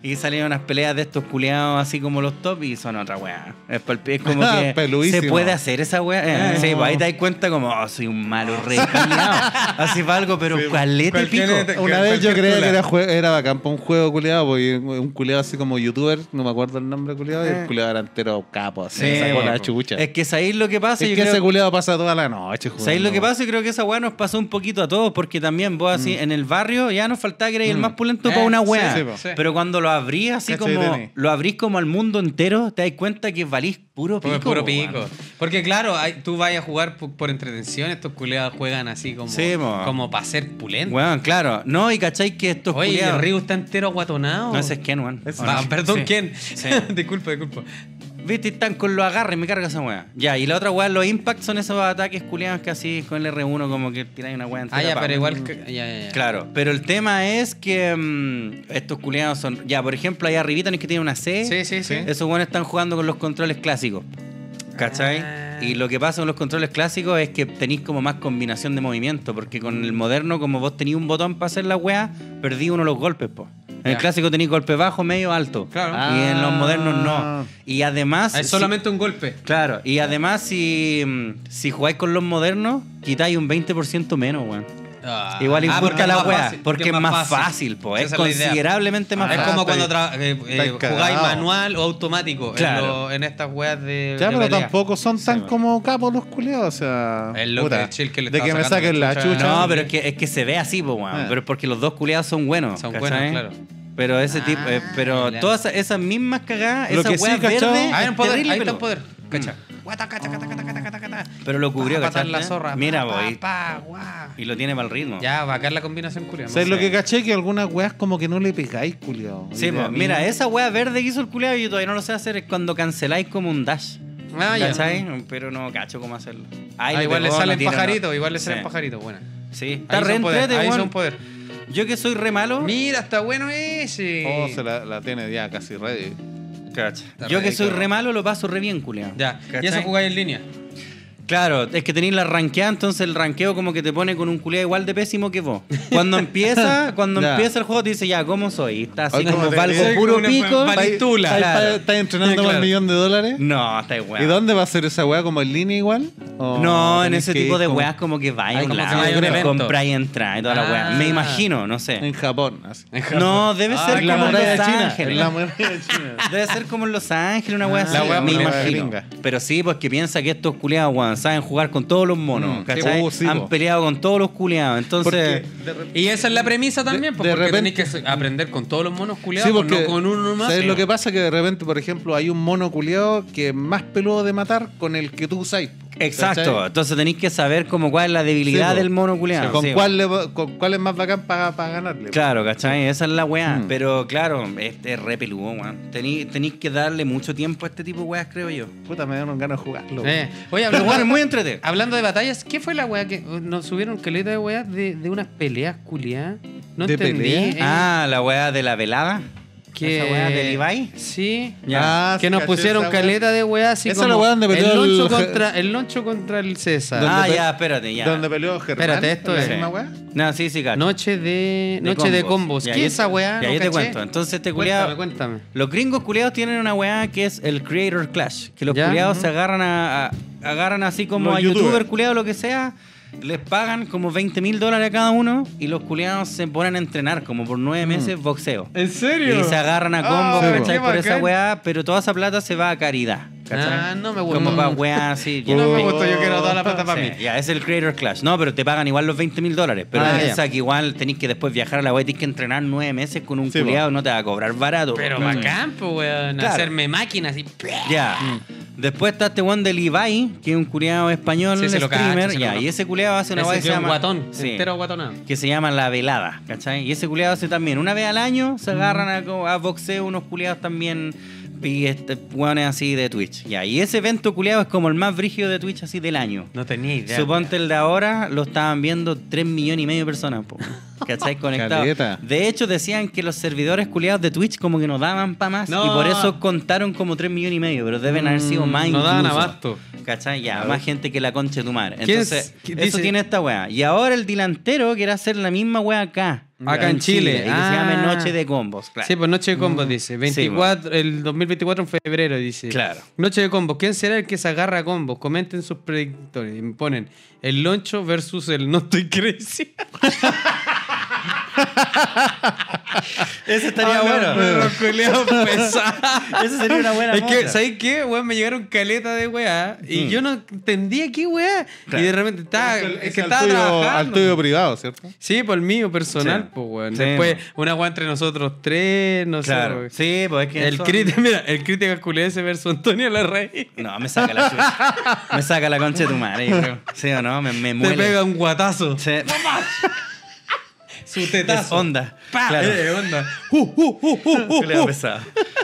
Y salieron unas peleas de estos culiados así como los top y son otra weá. Es, pal- es como que Peluísimo. se puede hacer esa weá. Eh, sí, pues ahí te das cuenta como, oh, soy un malo rey culiado. Así para algo, pero calete cualquier- pico. Una vez yo cualquier creía tula. que era, jue- era bacán para un juego culiado, porque un culiado así como youtuber, no me acuerdo el nombre culiado, y el culiado era entero capo, así, Sí, sacó la bueno. chucha. Es que sabéis lo que pasa. Es yo que creo- ese culiado pasa toda la noche jugando. ¿Sabéis lo que pasa? Yo creo que esa weá nos pasó un poquito a todos, porque también vos así, en el barrio ya nos faltaba que erais el más pulento Eh, para una weá. sí, sí, po. Sí. Pero cuando lo abrís así ¿Cachai, como, Teni? lo abrís como al mundo entero, te das cuenta que valís puro pico. Puro, puro po, pico. weón. Porque claro, hay- tú vas a jugar por, por entretención, estos culeados juegan así como, Sí, mo. como para ser pulentos. Weón, claro. No, y cachai que estos Oye, culiados- el río está entero aguatonado. No, ese es Ken, weón. Es- ¿O Ah, no? perdón, Sí. ¿quién? Sí. disculpa, disculpa. Viste, están con los agarres, me carga esa weá. Ya, y la otra weá, los impacts son esos ataques culiados que así con el R uno como que tiráis una weá entera. Ah, ya, pa' pero weá. igual. que- Ya, ya, ya. Claro, pero el tema es que mm, estos culiados son. Ya, por ejemplo, ahí arribita no es que tiene una C. Sí, sí, sí. Esos buenos están jugando con los controles clásicos. ¿Cachai? Ah. Y lo que pasa con los controles clásicos es que tenéis como más combinación de movimiento. Porque con el moderno, como vos tenéis un botón para hacer la weá, perdí uno de los golpes, po. En el Ya. clásico tenéis golpe bajo, medio, alto. Claro. Y en los modernos no. Ah. Y además. Ah, es si- solamente un golpe. Claro, y además si, mm, si jugáis con los modernos, quitáis un veinte por ciento menos, weón. Ah. Igual Ah, importa porque es la más weá, fácil, porque es más fácil, po. Es Esa es la idea. considerablemente más Es fácil. como cuando está tra- eh, eh, está jugáis cagado. manual o automático en Claro. lo- en, estas weas de. Ya, de pero pelea. tampoco son tan bueno. como capos los culiados, o sea. Es lo que- chill que le de estaba que me sacando saquen la la chucha. chucha. No, pero es que, es que se ve así, po, weón. Ah. Pero es porque los dos culiados son buenos. Son ¿cachai? buenos, claro. Pero ese Ah, tipo, eh, pero ya. todas esas, esas mismas cagadas, Lo esa que sí, weá ¿cachao? verde. Ah, es en poder, terrible, ahí está pero- en poder. Cacha. Guata, cacha, cacha, cacha, cacha, cacha, cacha. Pero lo cubrió, Pa, patar ¿cachai? la zorra. Mira, pa, voy. pa, pa, guau. Y lo tiene para el ritmo. Ya, va a caer la combinación curia. ¿Sabes lo que caché? Que algunas weas como que no le pegáis, culiado. Sí, Y po, a mí- mira, esa weá verde que hizo el culiado y yo todavía no lo sé hacer es cuando canceláis como un dash. Ah, ya. ¿Cachai? Pero no cacho cómo hacerlo. Ahí Ah, igual le pegó, salen no tiene, pajaritos, no. igual le salen Sí. pajaritos, buena. Sí, está Ahí re son poder, entrete, ahí weón. son poder. Yo que soy re malo. Mira, está bueno ese. Oh, se la, la tiene ya casi ready. Cacha. Está Yo que soy rico. re malo lo paso re bien, culiado. Ya, y eso jugáis en línea. Claro, es que tenéis la ranqueada, entonces el ranqueo como que te pone con un culiado igual de pésimo que vos. Cuando empieza, cuando Ya. empieza el juego te dice, ya, ¿cómo soy? Y está así Oye, como ¿cómo te valgo dice? puro Una pico. valintula. ¿Estás Claro. estás entrenando Claro. para el millón de dólares? No, está igual. ¿Y dónde va a ser esa wea? ¿Como en línea igual? ¿O No, en tenés ese que tipo ir de como weas como que vaya a Ay, un como que lado, vaya a un evento. compráis y entrar y toda la wea. Ah. Me imagino, no sé. En Japón. Así. No, debe Ah, ser En la como en muralla de Los China. Ángeles. En la muralla de China. Debe ser como en Los Ángeles, una wea Ah, así. la wea me una wea imagino. gringa. Pero sí, pues que piensa que estos culiados, weón, saben jugar con todos los monos, Mm, ¿cachai? sí, uh, sí, Han po. peleado con todos los culiados. Entonces, Porque de re- Y esa es la premisa también, De- pues, de porque repente- tenéis que so- aprender con todos los monos culiados, Sí, pues, porque no con uno más. ¿sabes lo que pasa? Que de repente, por ejemplo, hay un mono culiado que es más peludo de matar con el que tú usáis. exacto. ¿cachai? Entonces tenéis que saber como cuál es la debilidad Sí, po. del mono culiado. ¿Con, Sí, po. cuál le va- con cuál es más bacán para ganarle? Claro, ¿cachai? Esa es la weá. Mm. Pero claro, este es re peludo, weón. Tenéis tenéis que darle mucho tiempo a este tipo de weas, creo yo. Puta, me dieron ganas de jugarlo. Eh, Oye, Pero hablando, bueno, es muy entretenido. hablando de batallas, ¿qué fue la weá que uh, nos subieron caleta de weas de, de unas peleas culiadas? No ¿De entendí. pelea? eh, Ah, la weá de la velada. que, esa weá de Levi. Sí. Ya. Ah, Que sí, nos caché pusieron esa wea. caleta de weá así Esa como es la weá donde peleó el loncho el- contra el loncho contra el César. ¿Dónde Ah, pe- ya, espérate, ya. ¿Dónde peleó Germán? Espérate, esto ¿En la es- misma wea? No, sí, sí, cacho. Noche de De noche de combos. Ya, ¿Qué yo- es esa weá? Ya, No yo te caché. cuento. Entonces este Cuéntame, culiado... cuéntame. Los gringos culiados tienen una weá que es el Creator Clash. Que los Ya. culiados Ujú. se agarran a, a- agarran así como Los a youtubers. youtuber culiados, lo que sea. Les pagan como veinte mil dólares a cada uno y los culiados se ponen a entrenar como por nueve meses boxeo. ¿En serio? Y se agarran a combos, Ah, ¿cachai? qué Por esa bacán. weá, pero toda esa plata se va a caridad. ¿cachai? Ah, no me gustó. Como para weá así. No me yo- gustó, yo quiero toda la plata para Sí, mí. ya, es el Creator Clash. No, pero te pagan igual los veinte mil dólares. Pero Ah, piensa que igual tenés que después viajar a la weá y tenés que entrenar nueve meses con un Sí, culiado y no te va a cobrar barato. Pero Mm. bacán, pues, weón. Claro. Hacerme máquinas y. Ya. Después está este one de Levi, que es un culiado español, Sí, se lo streamer. cacho, se lo ya, conozco. y ese culiado hace una Ese weá que que se es un llama. guatón, Sí. entero guatonado. Que se llama La Velada, ¿cachai? Y ese culiado hace también una vez al año, se agarran a, co- a boxeo unos culiados también. Y este, weones así de Twitch. Ya, y ese evento culiado es como el más brígido de Twitch así del año. No tenía idea. Suponte el de ahora lo estaban viendo tres millones y medio de personas. Po. ¿Cachai? Conectados. Caleta. De hecho, decían que los servidores culiados de Twitch como que no daban para más. No. Y por eso contaron como tres millones y medio. Pero deben haber sido más no daban incluso. abasto. ¿Cachai? Ya, más gente que la concha de tu madre. ¿Quién Entonces, es- qué eso dice? tiene esta weá. Y ahora el delantero quiere hacer la misma weá acá. Acá en Chile. Y que Ah. se llame Noche de Combos. Claro. Sí, pues Noche de Combos dice. veinticuatro, Sí, el dos mil veinticuatro en febrero dice. Claro. Noche de Combos. ¿Quién será el que se agarra a combos? Comenten sus predictores. Y me ponen el Loncho versus el No Estoy Crazy. Ese estaría Ah, no, bueno. perro culiao pesado. Esa sería una buena Es que, moda. ¿sabes qué? Weón, me llegaron caleta de weá. Y Mm. yo no entendía qué weá. Claro. Y de repente estaba. Es Es que al estaba tuyo- trabajando. al tuyo privado, ¿cierto? Sí, por el mío personal, Sí. pues, weón. Sí, Después, mo. una weá entre nosotros tres, no sé. Claro. weón. Sí, pues es que. El son- crítico, mira, el crítico culese versus Antonio Larraín. No, me saca la chucha. Me saca la concha de tu madre, yo creo. ¿Sí o no? Me, me Te muele. pega un guatazo. Sí. Su Es tetazo. onda. Pa, Claro. eh, onda. Uh, uh, uh, uh, uh, Culeado uh. pesado.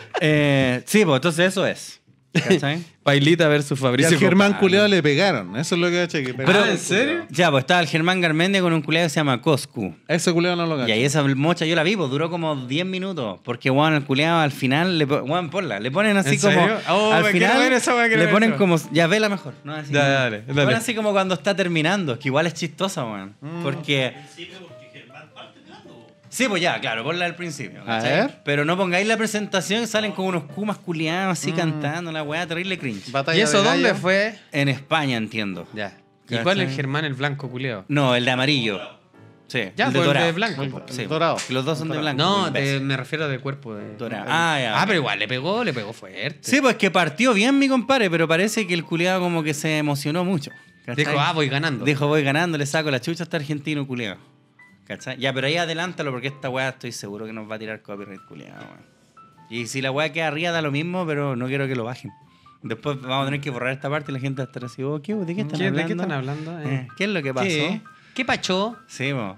Eh, sí, pues entonces eso es. ¿Cachai? Pailita versus Y Fabricio. al Germán Copano. culiado le pegaron. Eso es lo que caché. Que Pero, pegaron. ¿en serio? Ya, pues estaba el Germán Garmendia con un culeado que se llama Coscu. Ese culiado no lo Y caché. ahí esa mocha yo la vi, pues duró como diez minutos. Porque, weón, el culeado al final, le, po- weón, ponla, le ponen así ¿En como. serio? Oh, al me quiero final, ver esa weá, quiero le ver ponen esa. como. Ya, vela mejor. ¿no? Así, Dale, como- dale, le dale. ponen así como cuando está terminando, que igual es chistosa, weón. Mm. Porque. Principio porque Germán parte pegando. po. Sí, pues ya, claro, ponla al principio. A ¿cachai? ver. Pero no pongáis la presentación, salen con unos kumas culiados Mm. así cantando, la weá terrible cringe. Batalla ¿Y eso de dónde gallo. fue? En España, entiendo. Ya. ¿Y ¿Cachai? cuál es el Germán, el blanco culiao? No, el de amarillo. Sí, Ya, el de pues, el dorado. de blanco. El- po. el Sí, dorado. que los dos son de blanco. No, imbécil. te- me refiero de cuerpo. De... Dorado. Ah, ya. Ah, pero igual le pegó, le pegó fuerte. Sí, pues que partió bien mi compadre, pero parece que el culiado como que se emocionó mucho. ¿cachai? Dijo, ah, voy ganando. Dijo, voy ganando, le saco la chucha a este argentino culiado. ¿Cachai? Ya, pero ahí adelántalo porque esta weá estoy seguro que nos va a tirar copyright culiado, weón. Y si la weá queda arriba da lo mismo, pero no quiero que lo bajen. Después vamos a tener que borrar esta parte y la gente va a estar así, oh, ¿qué? ¿De qué están ¿Qué- hablando? ¿De qué están hablando? Eh, ¿Qué es lo que pasó? ¿Qué? ¿Qué pachó? Sí, mo.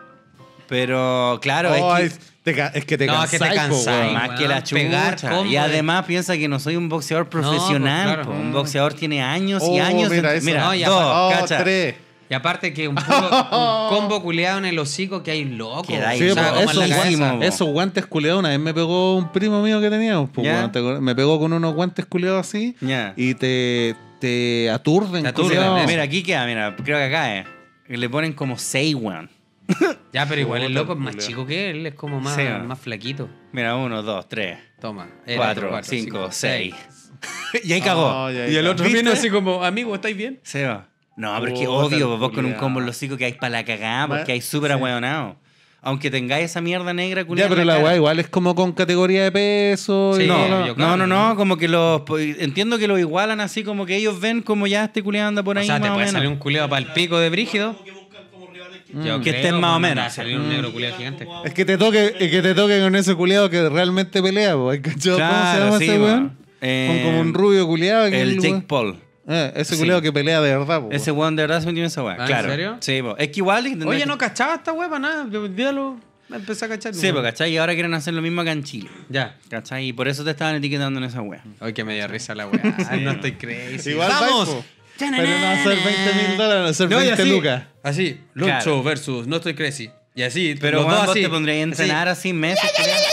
Pero, claro, Oh, es es, que... te ca- es que te No, es que te cansáis, po, cansáis, weón. Más weón, que la pegar chucha. combo Y de- además piensa que no soy un boxeador profesional. pues, claro. po. Un Mm. boxeador tiene años y Oh, años. de- mira eso. mira, No, y dos, Oh, cacha. tres. Y aparte que un, puro, un combo culeado en el hocico que hay loco. Que da ahí, Sí, o sea, po, como en la esos, cabeza. guantes- guantes, esos guantes culiados, una vez me pegó un primo mío que teníamos, pues, ¿Ya? weón, te acuerdas? Me pegó con unos guantes culiados así Ya. y te, te aturden, Te aturden, culiao. eso. Mira, aquí queda, mira, creo que acá es. Le ponen como seis, weón. Ya, pero igual el Puta, loco es más culiao. chico que él, es como más, Sí, man. más flaquito. Mira, uno, dos, tres, Toma. Era cuatro, cuatro, cinco, cinco, seis. Y ahí cagó. Oh, ya, Y el ya. otro ¿Viste? viene así como, amigo, ¿estáis bien? Sí, va. No, pero es que Puta, obvio, el vos con un culiao. combo en los hocicos que hay para la cagada, Ma- porque hay súper sí. ahueonado. Aunque tengáis esa mierda negra Ya, culiada. pero en la cara. weá igual es como con categoría de peso. Sí, y No, toda la- yo no, creo, no, ¿no? no, como que los. pues, entiendo que los igualan así, como que ellos ven como ya este culiado anda por ahí. O sea, te más o puede menos. salir un culeado para el pico de brígido. Como que buscan como rivales que Yo Que creo, estén más o bueno, menos. va a salir un Mm. negro culeado gigante. como a- Es que te toque, es que te toque con ese culiado que realmente pelea, po. ¿Cachai? ¿Cómo se Claro, llama sí, ese po. weón? Eh, Con como un rubio culiado. que El Jake weón- Paul. Eh, ese Sí. culiado que pelea de verdad, po. Ese weón de verdad se metió en esa weá. Ah, ¿en claro. serio? Sí, po. Es que igual. tendrá Oye, que- no cachaba esta hueva, nada. Olvídalo. Empecé a cachar. Sí, pues, ¿cachai? Y ahora quieren hacer lo mismo acá en Chile. Ya. ¿Cachai? Y por eso te estaban etiquetando en esa weá. Ay, que me dio risa la weá. Ay, no estoy crazy. Igual ¡Vamos! vais, po. Pero no va a ser veinte mil dólares, va a ser No, y veinte así, lucas. así, Lucho Claro. versus No Estoy Crazy. Y así, Pero los weón, dos vos así. te pondrías a entrenar así, meses. culiao.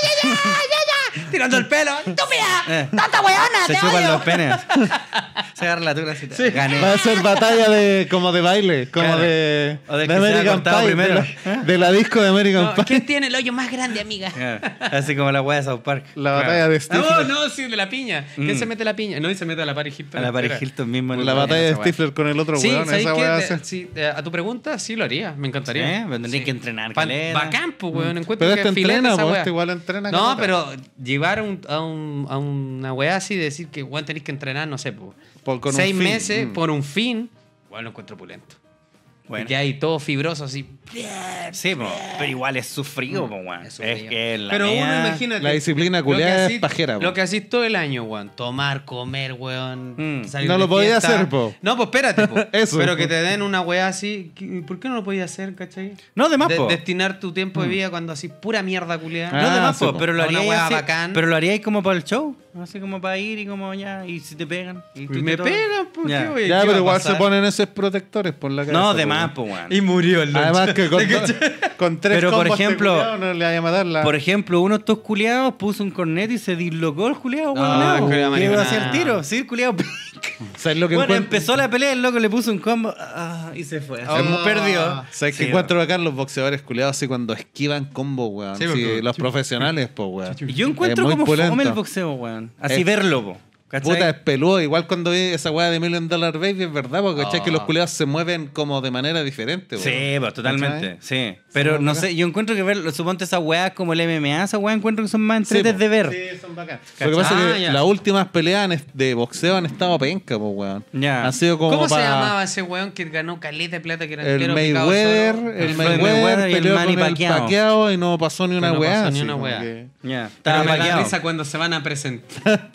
Tirando el pelo. ¡Estúpida! Eh, ¡Tanta weona! Se ¡Te chupan odio! los penes. Se agarra la tula así. Gané. Va a ser batalla de como de baile, como Claro. de, O de de que se haya American cortado Pie, primero. de la, de la disco de American No, Pie. ¿quién tiene el hoyo más grande, amiga? Claro. Así como la weá de South Park. La batalla de Stifler. No, no, sí, de la piña. ¿Quién Mm. se mete la piña? No, y se mete a la Paris Hilton. A la Paris entera. Hilton mismo. en La el- batalla de esa weá. Stifler con el otro Sí, weón. ¿sabes Esa qué? weá De- hace- sí, eh, a tu pregunta, sí lo haría. Me encantaría. Sí, pero tendría que entrenar, Pa- caleta. Bacán, pues, weón. Encuentro Pero que este filete entrena, esa po, weá. este igual entrena. No, caleta. pero llevar a, un- a, un- a una weá así de decir que weón tenéis que entrenar, no sé, pues, Por- con un seis fin. meses Mm. por un fin, weón lo encuentro pulento. Bueno. Y que hay todo fibroso así. Sí, po, pero igual es sufrido, po, weón. Es Es, sufrido. que la Pero uno, mea- imagínate. La disciplina lo que culiada es hacís- pajera, po. Lo que hacís todo el año, weón. Tomar, comer, weón. Mm. salir No de lo podía fiesta. hacer, po. No, pues espérate, po. Eso. Pero que te den una weá así. ¿qué- ¿Por qué no lo podías hacer, cachai? No, de más, De- po. destinar tu tiempo de vida cuando así pura mierda culiada. Ah, No, de más, sí, po, po. pero lo A una haríais weá así- bacán. Pero lo haríais como para el show. Así como para ir y como ya, y si te pegan. Y tú Me te to- pegan, pues, Ya. ¿qué, güey? Ya, ¿Qué pero va a igual se pasar? ponen esos protectores por la cabeza. No, po, de más, weón. pues, weón. Y murió el Además Loncho. que con, con tres Pero, por combos de ejemplo- culiao no le vaya a matar la... Por ejemplo, uno de estos culiados puso un cornet y se dislocó el culiado, No, weón. el culiao ¿Qué iba a mariconado. hacer el tiro? Sí, el culiado. ¿Sabes lo que Bueno, encuentro? empezó la pelea, el loco le puso un combo ah, y se fue. Así, Oh. perdió. ¿Sabes Sí, qué encuentro acá los boxeadores culiados así cuando esquivan combos, weón? Sí, Sí, porque- los profesionales, pues, weón. Y yo encuentro Es muy como pulento. fome el boxeo, weón. Así Es- verlo, po. ¿Cachai? Puta, es peludo. Igual cuando vi esa weá de Million Dollar Baby, es verdad, porque ¿cachai? Oh. Que los culiados se mueven como de manera diferente, weón. Sí, pues totalmente, ¿Cachai? sí. Pero Son no bacán. sé, yo encuentro que ver, suponte esas weas como el M M A, esas weas encuentro que son más Sí, entretes po. de ver. Sí, son bacán. ¿Cachai? Lo que pasa es Ah, que ya. las últimas peleas han est- de boxeo han estado penca, pues, weón. Ya. Han sido como ¿Cómo se pa- llamaba ese weón que ganó caleta de plata que era El entero picado Mayweather, solo? el El Mayweather, Mayweather y el peleó Manny con el Pacquiao. Pacquiao y no pasó ni una no weá. pasó ni así una como weá. que- Ya. Pero Estaba me da paqueado. risa cuando se van a presentar.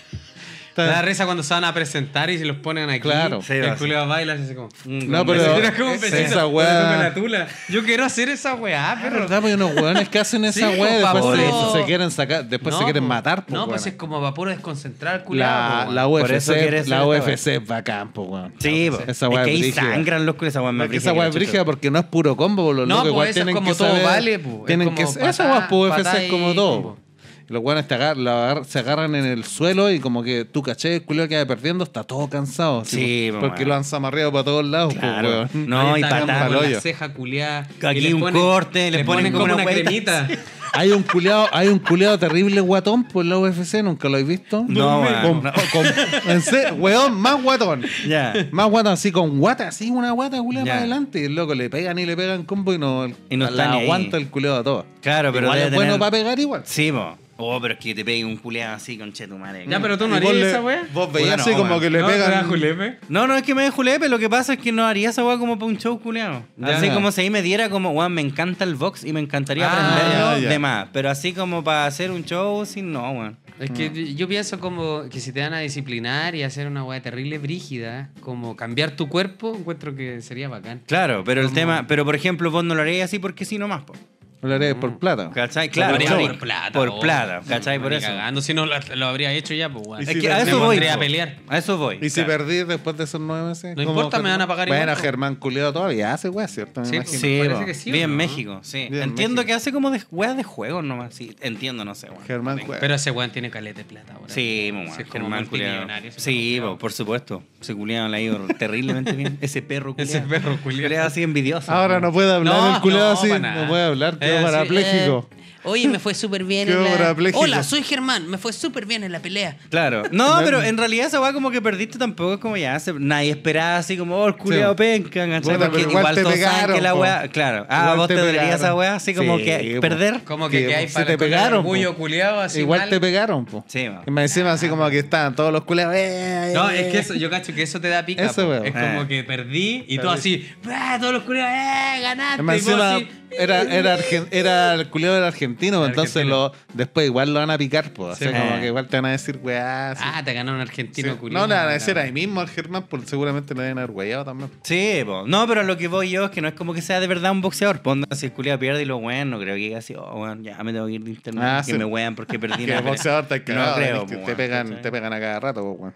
Me da risa cuando se van a presentar y se los ponen aquí. Claro. Sí, el va, culeo baila así como. No, Como- pero Era como un esa- besito, esa pero weá- con la tula. Yo quiero hacer esa weá, Es pero. verdad, pues hay unos weones que hacen esa Sí, weá y po, después pa' se, puro- se quieren sacar, después se quieren po. matar, pues, No, pues weón. es como para puro desconcentrar al La, culiao. la Por eso U F quiere C, ser la esta U F weá. C es bacán, pues, weón. Sí, po. Esa Es weá que es ahí brígida. sangran los culos, esa weá me Es que esa weá es brígida porque no es puro combo, los No, locos pues igual eso es tienen como que todo saber- vale, pues. Es Tienen como que patá- esa weá, pues, U F patá C es y como todo. combo. Los weones te agar- la agar- se agarran en el suelo y como que tú caché, el culo que va perdiendo está todo cansado. así, Sí, pues, po, porque weón. lo han zamarreado para todos lados, pues, Claro. weón. No, Ahí y está, patada con pa'l hoyo. la ceja culiada. Aquí y le un ponen- corte, le ponen como como una una hueita. cremita. Hay un culeado, hay un culeado terrible guatón por la U F C, ¿nunca lo habéis visto? No, Con- weón. con- en serio, weón, más guatón. Ya. Más guatón, así con guata, así una guata culeada Ya. para adelante. Y el loco le pegan y le pegan combo y no, Y no la está ni ahí. aguanta el culeado a todo. Claro, pero Igual debe es bueno tener- para pegar igual. Sí, po. Oh, pero es que te pegue un culeado así con chetumare. Ya, pero tú no Y vos harías le- esa weá. Vos veías Puta, así no, como weón. que le No, te da pegan. julepe. No, no es que me dé julepe, lo que pasa es que no haría esa weá como para un show culeado. Ya. Así como si ahí me diera como, weón, me encanta el box y me encantaría Ah, aprenderlo ya, ya. de más. Pero así como para hacer un show, sí, no, weón. Es que yo pienso como que si te van a disciplinar y hacer una weá terrible brígida, como cambiar tu cuerpo, encuentro que sería bacán. Claro, pero el Como- tema, pero por ejemplo, vos no lo harías así porque sí nomás, po. Lo haré por plata. ¿Cachai? Claro, Lo haría claro. por plata. Por obvio. plata, ¿cachai? No, Por ni eso. cagando, si no lo, lo habría hecho ya, pues weón. Y Es si que a perdí- eso me voy. pondría a po. pelear. A eso voy. Y si claro. perdí después de esos nueve meses. No ¿cómo importa, que me van a pagar igual, Bueno, po. Germán Culeado todavía hace weá, ¿cierto? Me Sí, imagino. Sí, Parece po. que sí, ¿o vi en no? México, sí. Vi en Entiendo México. que hace como de weas de juegos nomás, sí. Entiendo, no sé, weón. Germán Culeado. Pero ese weón tiene caleta de plata ahora. Sí, mo, Sí, weón. es como Germán culiao. multimillonario, ese Sí, culiao. po, por supuesto. Ese culiado le ha ido terriblemente bien. Ese perro culiado. Ese perro culiao. así envidioso. Ahora no puede hablar No, el culeado no, así. para nada. No puede hablar, quedó Eh, sí, parapléjico. Oye, me fue súper bien Qué en la... parapléjico. Hola, soy Germán, me fue súper bien en la pelea. Claro. No, pero en realidad esa weá como que perdiste tampoco es como ya. se- nadie esperaba así como, oh, el culiado Sí. penca, ¿cachai? Bueno, Porque pero igual igual te todos saben pegaron, que la po. weá. Claro. Ah, Igual vos te, te dolería pegaron. esa weá así como Sí, que po. perder. Como que, Que que hay si para te con el pegaron, orgullo po. culiado así Igual mal. te pegaron, po. Sí, mo. Y me encima así como que estaban todos los culeados. eh, No, eh, es que eso, yo cacho que eso te da pica. Eso, po. weón. Es como Eh. que perdí y tú así, ¡ah! Todos los culiados, ¡eh! ¡Ganaste! Más Y vos encima así, era, era, argen- era el culiado era argentino, Era entonces argentino. lo, después igual lo van a picar, pues. Sí, así como eh. que igual te van a decir, weá. sí. Ah, te ganó un argentino Sí. culiado. No, le van a decir ahí mismo al Germán, porque seguramente le deben haber weyado también. Sí, po. No, pero a lo que voy yo es que no es como que sea de verdad un boxeador. Ponga si el culiado pierde y lo weón, no creo que diga así, oh, weón, ya me tengo que ir de internet. Ah, que sí. me wean porque perdí Que una el pelea. boxeador está cagado, No creo, que po, te weón, pegan, ¿cachai? te pegan a cada rato, po, weón.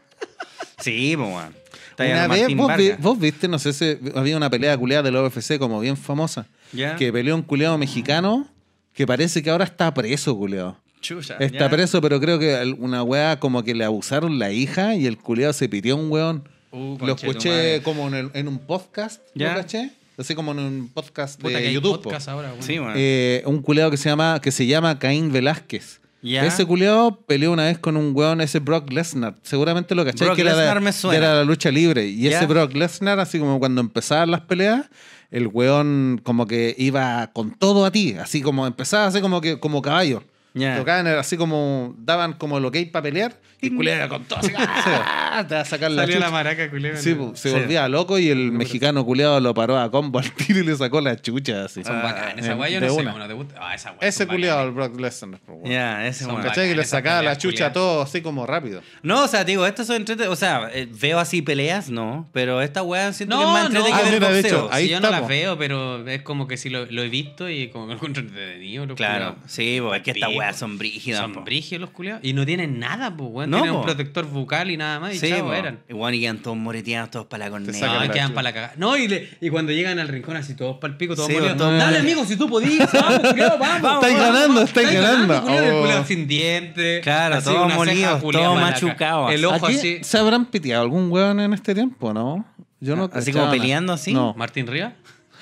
Sí, po, weón. Está ahí Una a lo vez Martín vos, vi- Vargas. vos viste, no sé si había una pelea culiada de la U F C como bien famosa, Ya. que peleó un culiado mexicano que parece que ahora está preso, culiado. Chucha, Está ya. preso, pero creo que al- una weá como que le abusaron la hija y el culiado se pitió a un weón. Uh, Lo escuché conchetumadre. como en, el- en un podcast, Ya. ¿lo caché? Así como en un podcast Puta, de que hay YouTube. po. podcast ahora, weón. Sí, weón. Eh, un culiado que se llama que se llama Caín Velázquez. Ya. Ese culiado peleó una vez con un weón, ese Brock Lesnar. Seguramente lo caché Brock que era, de- Lesnar me suena. que era la lucha libre. Y Ya. ese Brock Lesnar, así como cuando empezaban las peleas, el weón como que iba con todo a ti. Así como empezaba así como que como caballo. Ya. Tocaban así como, daban como lo que hay para pelear. Y el culiado era con todo así. ¡ah! ¡ah! Te va a sacar la Salió chucha. la maraca, culero. Sí, pues, se Sí. volvía loco y el mexicano culeado lo paró a combo al tiro y le sacó la chucha así. Son bacanas. Esa eh, weá yo de no sé una. cómo no te gusta. Ah, esa weá Ese son culiado, el bacanas. Brock Lesnar. pues, weón. Ya, ese Son weón. ¿Cachai? Que le bacanas sacaba la esas chucha peleas a todo así como rápido. No, o sea, digo, estas son entrete... O sea, eh, veo así peleas, no. Pero esta weá siento que es No, más no, entrete Ah, que del mira, de boxeo. hecho, ahí Sí, yo no estamos. las veo, pero es como que sí lo, lo he visto y como que lo encuentro entretenido. Los Claro, culiados. sí, pues es que estas Pico. weas son brígidas. po. Son brígidos los culiados. Y no tienen nada, pues, weón. No, Tienen un po. protector bucal y nada más. Y Sí, chao, po. eran. Y bueno, y quedan todos moreteados, todos para la corneta. sacan No, la quedan chucha. para la cagada. No, y, le- y cuando llegan al rincón así todos para el pico, todos Sí, moleados. todos Dale, moleados. amigo, si tú podís, vamos, culiao, vamos. Estáis vamos, ganando, vamos. estáis ganando. culiao, el Oh. culiao sin dientes. Claro, así, todos una ceja molidos, culiao todos mala machucados. ca- El ojo ¿Aquí así. ¿Se habrán piteado algún weón en este tiempo, no? Yo no Así cachaba como nada. peleando así. No. Martín Ríos.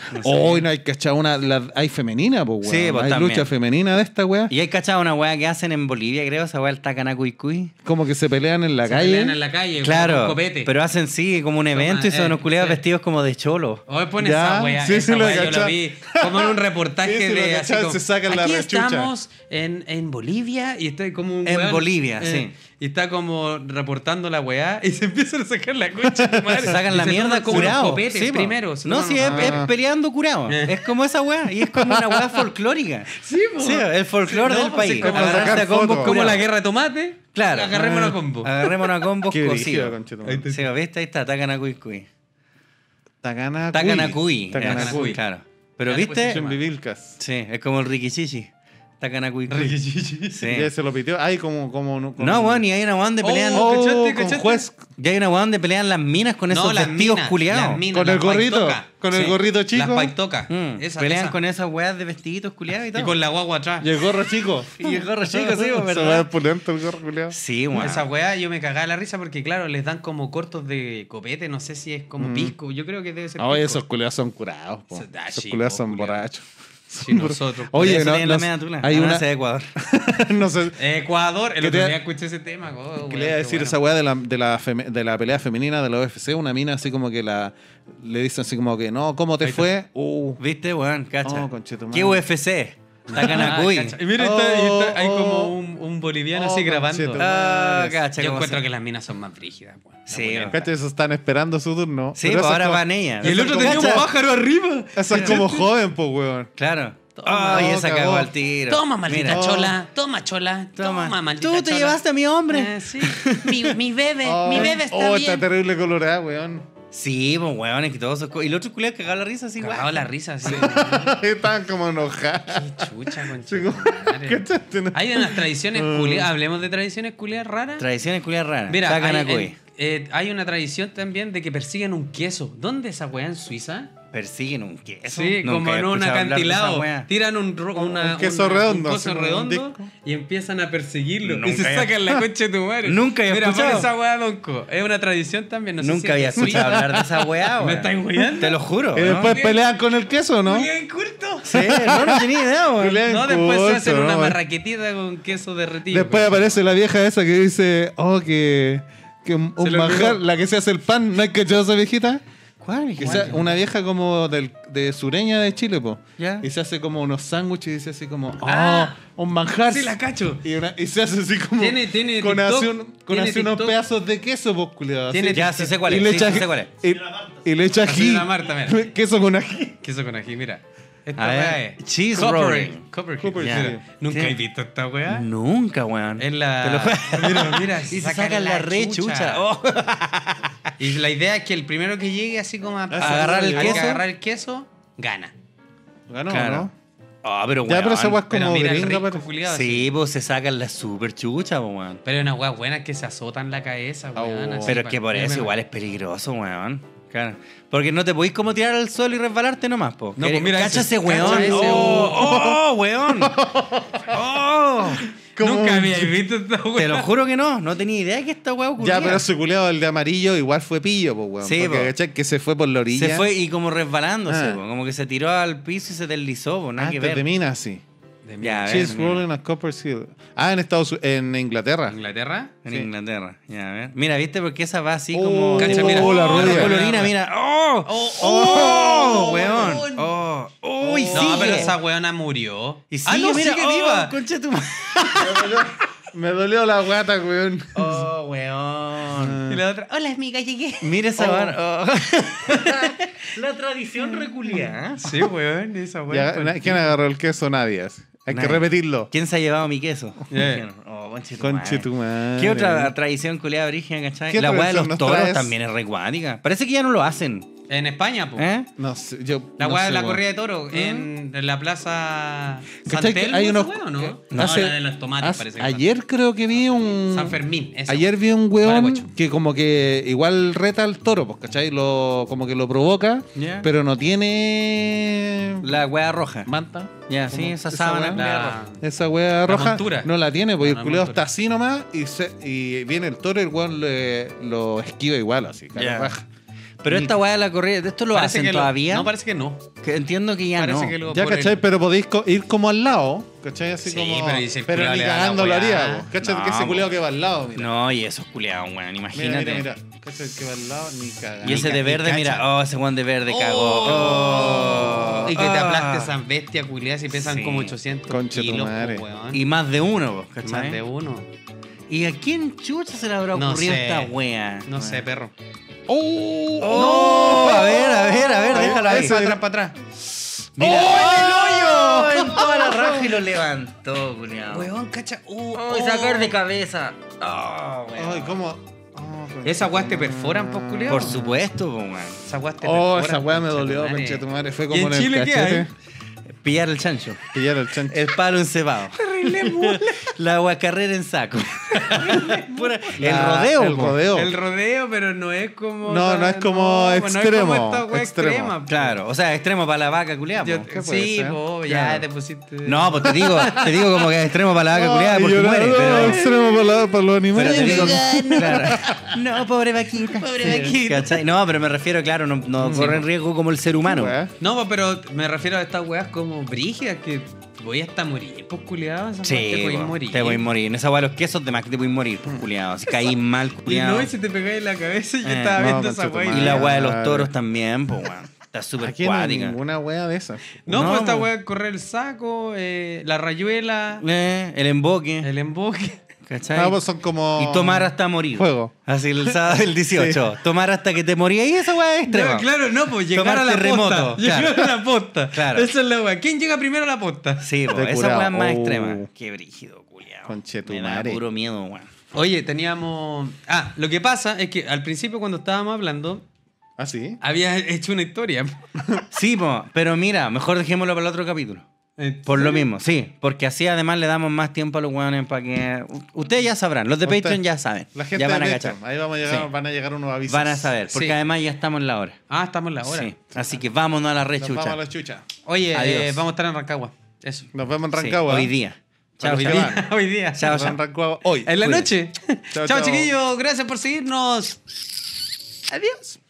Hoy no hay cachado una. la- hay femenina, pues, weón. Sí, pues, hay también. lucha femenina de esta weá. Y hay cachado una weá que hacen en Bolivia, creo, esa weá el Tacanacuicuy. Como que se pelean en la Se calle. pelean en la calle. con Claro, copete. pero hacen sí como un evento y eh, son unos culiados sí. vestidos como de cholo. Hoy pone Ya, esa wea, sí, esa sí lo he wea, yo cachado. lo vi como en un reportaje Sí, sí lo he de así cachado, como, se sacan la aquí rechucha. estamos en, en Bolivia y estoy como un En weón, Bolivia, sí. Y está como reportando la weá y se empiezan a sacar la concha de tu madre. Se sacan Y la se mierda toman como unos curado. copetes Sí, po. primero. se No, toman sí, es, unos- es Ah. peleando curado. Eh. Es como esa weá. Y es como una weá folclórica. Sí, po. Sí, el folclore Sí, no, del pues, país. sí, como Agarrarse sacar a combos fotos. como la curados. guerra de tomate. Claro. Agarrémonos a combo. Agarrémonos a combos Qué brígido, cocidos. conchetumare. Sí, ¿viste? Ahí está, Tacanacuicuy. Takanakuy. Tacanacuy. Takanakuy. es, Claro. Pero Ya, viste. después se Chimbivilcas. Sí, es como el Rikichichi. Tacanacuicuy. Sí. Ya se lo pitió. Ay, como. como con- No, weón, y hay una weá donde pelean. Oh, Oh, ¿cachaste, con cachaste? juez. Y hay una weá donde pelean las minas con esos No, las vestidos minas, culiados. las minas, Con el las gorrito. paitoca. Con el Sí. gorrito chico. Las paitocas. Mm, Esa, pelean esa. con esas weas de vestiditos culiados y todo. Y con la guagua atrás. Y el gorro chico. Y el gorro chico, sí, Se ¿verdad? va a pulento el gorro culiado. Sí, weón. Esa weá yo me cagaba la risa porque, claro, les dan como cortos de copete, no sé si es como Mm. pisco, yo creo que debe ser Oye, pisco. esos culiados son curados. po. Se- ah, Esos sí, culiados po, son culiao. borrachos. Sí, nosotros. Oye, Por eso no, tienen la no- media tula. hay Ah, una. ese de Ecuador. no sé. Ecuador, el ¿Qué otro te- día escuché ese tema. oh, ¿Qué weón, le iba a qué decir bueno. esa weá de la, de, la feme- de la pelea femenina de la U F C? Una mina así como que la. Le dicen así como que, no, ¿cómo te Ahí está. fue? Uh. ¿Viste, weón? Cacha. Oh, conchetumare. ¿Qué U F C? Ah, Tacanacuy. cacha. Y mira, está- y está- hay Oh, como oh. un, un boliviano Oh, así grabando. conchetumare. Ah, cacha. Yo cómo encuentro se- que las minas son más frígidas. weón. La Sí, polenta. weón. Cacha, esos están esperando su turno. Sí, Pero pues esa ahora es como- van ellas. Y el otro Esa tenía un como- pájaro arriba. Esa es como joven, pues, weón. Claro. Toma, Ay, oh, esa cagó. cagó al tiro. Toma, maldita Mira. chola. Toma, chola. Toma, Toma. maldita Tú te chola. llevaste a mi hombre. Eh, sí. Mi, mi bebé, Oh, mi bebé está oh, bien. está terrible colorada, weón. Sí, pues weón, es que todos esos co- Y el otro culiado cagaba la risa así, Cagado weón. la risa, así. Estaban como enojadas. Qué chucha, Sí, como- concha. ¿Cachaste? No? Hay unas tradiciones culiadas. Hablemos de tradiciones culiadas raras. Tradiciones culiadas raras. Mira, hay, Tacanacuy. en- eh, hay una tradición también de que persiguen un queso. ¿Dónde esa weá en Suiza? Persiguen un queso. Sí, Nunca como he en un escuchado hablar de esa acantilado. wea. Tiran un, ro- una, un queso una- redondo, un así coso como un redondo disco. y empiezan a perseguirlo. Nunca y se había- sacan la concha de tu madre. Nunca había Mira, escuchado. pon esa weá, Donco. Es una tradición también. No sé si Nunca es había de Suiza. escuchado hablar de esa weá, ¿Me weón. estáis weyando? Te lo juro. Y ¿no? después pelean con el queso, ¿no? Julián culto. Sí, no, no tenía idea, weón. Pelean No, después se culto, hacen ¿no, una weón? marraquetita con queso derretido. Después aparece la vieja esa que dice, oh, que, que un Se un le manjar, olvidó. la que se hace el pan, ¿no hay cachado esa viejita? ¿Cuál? Que sea una vieja como del, de sureña de Chile, po. Ya. Y se hace como unos sándwiches y dice así como, oh, Ah. un manjar. Sí, la cacho. Y, una- y se hace así como Tiene- tiene con, TikTok, así, un- con tiene así unos TikTok. pedazos de queso, pues, culiado. Tiene así. Ya, sí sé cuál y es. le Sí, echa, sí sé cuál es. y, y le echa Así ají. la Marta, mira. Queso con ají. Queso con ají, mira. Esta A ver, weá es. cheese Copper- rolling. Copper Copper, Hill. sí. Mira, ¿Nunca Sí. he visto esta weá? Nunca, weón. Es Te la. lo juro. Mira, mira. Y se sacan la re chucha. Oh. Y la idea es que el primero que llegue así como a, agarrar el al que queso. agarrar el queso, gana. Ganó, Claro. ¿no? Ah, pero Ya, pero esa weón. weá es Pero como mira el gringa, rico pero- culiado. así. Sí, pues se sacan la super chucha, po, weón. Pero hay unas weas buenas que se azotan la cabeza, Oh. weón. así Pero es pa- que por mira, eso mira. igual es peligroso, weón. Claro. Porque no te podís como tirar al suelo y resbalarte nomás, po. No, Que- pues mira cacha ese, ese weón. cacha ese, oh, oh, weón. Oh. Como Nunca un- había visto esta weá. Te lo juro que no. No tenía idea que esta weá ocurría. Ya, pero ese culiado, el de amarillo, igual fue pillo, pues, weón. Sí, porque, po. ¿cachai? Que se fue por la orilla. Se fue y como resbalándose, Ah. po. Como que se tiró al piso y se deslizó, po. Nada que Antes ver. de mina, sí. De Ya, a ver, Cheese mira. rolling a Copper Hill. Ah, en Estados U- en Inglaterra. Inglaterra. En Sí. Inglaterra. Ya, a ver. Mira, ¿viste? Porque esa va así Oh, como... Cacha, mira. oh, la Oh, rueda. colorina, mira. ¡Oh! ¡Oh! oh, weón! weón. ¡Oh! ¡Uy, No, sigue! pero esa weona murió. Y ah, sigue, no, mira. sigue ¡Oh, viva. concha tu madre! Me dolió la guata, weón. Oh, weón. Y la otra, Hola, amiga, llegué. Mira esa van- oh. La tradición reculiada. sí, weón, esa Ya, weón. na- ¿Quién agarró el queso? Nadie. así. Hay Nadie. que repetirlo. ¿Quién se ha llevado mi queso? Yeah. Oh, conche tu Conche madre. tu madre. ¿Qué otra tradición culiada origen, cachai? ¿Qué La weá de tradición los nos toros traes? también es recuática. Parece que ya no lo hacen. En España, po. ¿Eh? No sé, yo. La no weá sé, de la weón. corrida de toro en, en la plaza San ¿Cachai que Telmo, hay esa unos- weá, ¿o no? eh, No, hace- la de los tomates hace- parece que ayer creo que vi un. San Fermín, esa. Ayer vi un Vale, weón guacho. que como que igual reta al toro, pues, ¿cachai? Lo, como que lo provoca, Ya. pero no tiene La weá roja. manta. Ya, sí, ¿Cómo? esa Esa sábana weá. culiada La- roja. Esa wea roja montura. no la tiene, porque No, el no, culeo montura. está así nomás y, se, y viene el toro y el weón le- lo esquiva igual, así, cara Ya. raja. Pero esta weá de la corrida, ¿esto lo Parece hacen que lo- todavía? No, parece que no. Que entiendo que ya Parece no. que lo Ya, por ¿cachai? el- Pero podéis co- ir como al lado, ¿cachai? Así Sí, como. pero y si el culiao ni le da la cagando lo weá. haría, po. ¿Cachai? No, que ese po. culeo que va al lado, mira. No, y esos culiados, weón, Mira, imagínate. mira, mira. ¿Cachai? Que va al lado, ni cagando. Y ese de Y verde, cacha. mira, oh, ese weón de verde cagó. Oh. Oh. Y que te Ah. aplaste esas bestias culiadas y pesan Sí. como ochocientos Conche tu kilos, madre. po, weón. Y más de uno, ¿cachai? Más de uno. ¿Y a quién chucha se le habrá No ocurrido sé. esta wea? No sé, perro. ¡Oh! Oh, a ver, a ver, a ver, déjalo ahí. Ese- Para atrás, para atrás. Mira. ¡Oh, En toda la raja y lo levantó, culiao. Weón, cacha. Uh, Oh, y sacar de cabeza. Oh, weón. ¡Ay, cómo! Oh, conche Esas weas tu te madre. perforan, pues, culiao. Por supuesto, po, weón. Esas weas te Oh, perforan. esa weá me concha tu dolió, madre. conche tu madre. Fue ¿Y como en en el Chile qué cachete. hay? Pillar el chancho. Pillar el chancho. El palo encebado. La guacarrera en saco. Pura- el La- rodeo. El po. rodeo. El rodeo, pero no es como. No, no es como extremo, No es como esta wea extremo. extrema. po. Claro, o sea, extremo para la vaca culiada. Yo- ¿Qué puede sí, ser? po, ya Claro. te pusiste. No, pues te digo, te digo como que es extremo para la vaca culiada Ay, porque yo no- muere. no, Pero, extremo para, la- para los animales. pero te digo, Vegano. claro. No, pobre vaquita. Pobre vaquita. ¿Cachai? No, pero me refiero, claro, no, no corre en riesgo como el ser humano. Weá. No, po, pero me refiero a estas weas como brígidas que voy hasta morir, pues culiado. Esas Sí, weas te voy a po, morir. te voy a morir. En esa hueá los quesos de más que te voy a morir, pues, culiado. Si caí mal, Y culiado. no, y se te pegáis en la cabeza y yo Eh, estaba no, viendo esa concha tu wea. Y la madre. hueá de los toros también, pues, weón. Está súper Aquí no hay cuática. ninguna wea de esas. No, No, pues esta po. wea correr el saco, eh, la rayuela, Eh, el emboque. el emboque. ¿Cachai? Ah, pues son como. Y tomar hasta morir. Fuego. Así el sábado del dieciocho. Tomar hasta que te morías. Y esa weá es extrema. No, claro, no, pues llegar Tomar a la terremoto, posta. claro. Llegar a la posta. Claro. Esa es la wea. ¿Quién llega primero a la posta? Sí, po, De esa curado. weá es más Oh. extrema. Qué brígido, culiao. Conche tu Me da madre. puro miedo, weón. Oye, teníamos. Ah, lo que pasa es que al principio, cuando estábamos hablando, ¿Ah, sí? había hecho una historia. Sí, po, pero mira, mejor dejémoslo para el otro capítulo. Por lo mismo, sí. Porque así además le damos más tiempo a los weones para que. U- Ustedes ya sabrán, los de Usted- Patreon ya saben. La gente ya van de a Patreon, cachar. Ahí vamos a llegar, Sí. van a llegar unos avisos. Van a saber, porque Sí. además ya estamos en la hora. Ah, estamos en la hora. Sí. Así que vámonos a la Nos vamos rechucha. a la chucha. Oye, Adiós. eh, vamos a estar en Rancagua. Eso. Nos vemos en Sí, Rancagua. hoy día. Chao, Hoy chao. día. Hoy día. Chao, Nos vemos chao. en Rancagua hoy. En la Cuídense. noche. Chao, Chao, chao. chiquillos. Gracias por seguirnos. Adiós.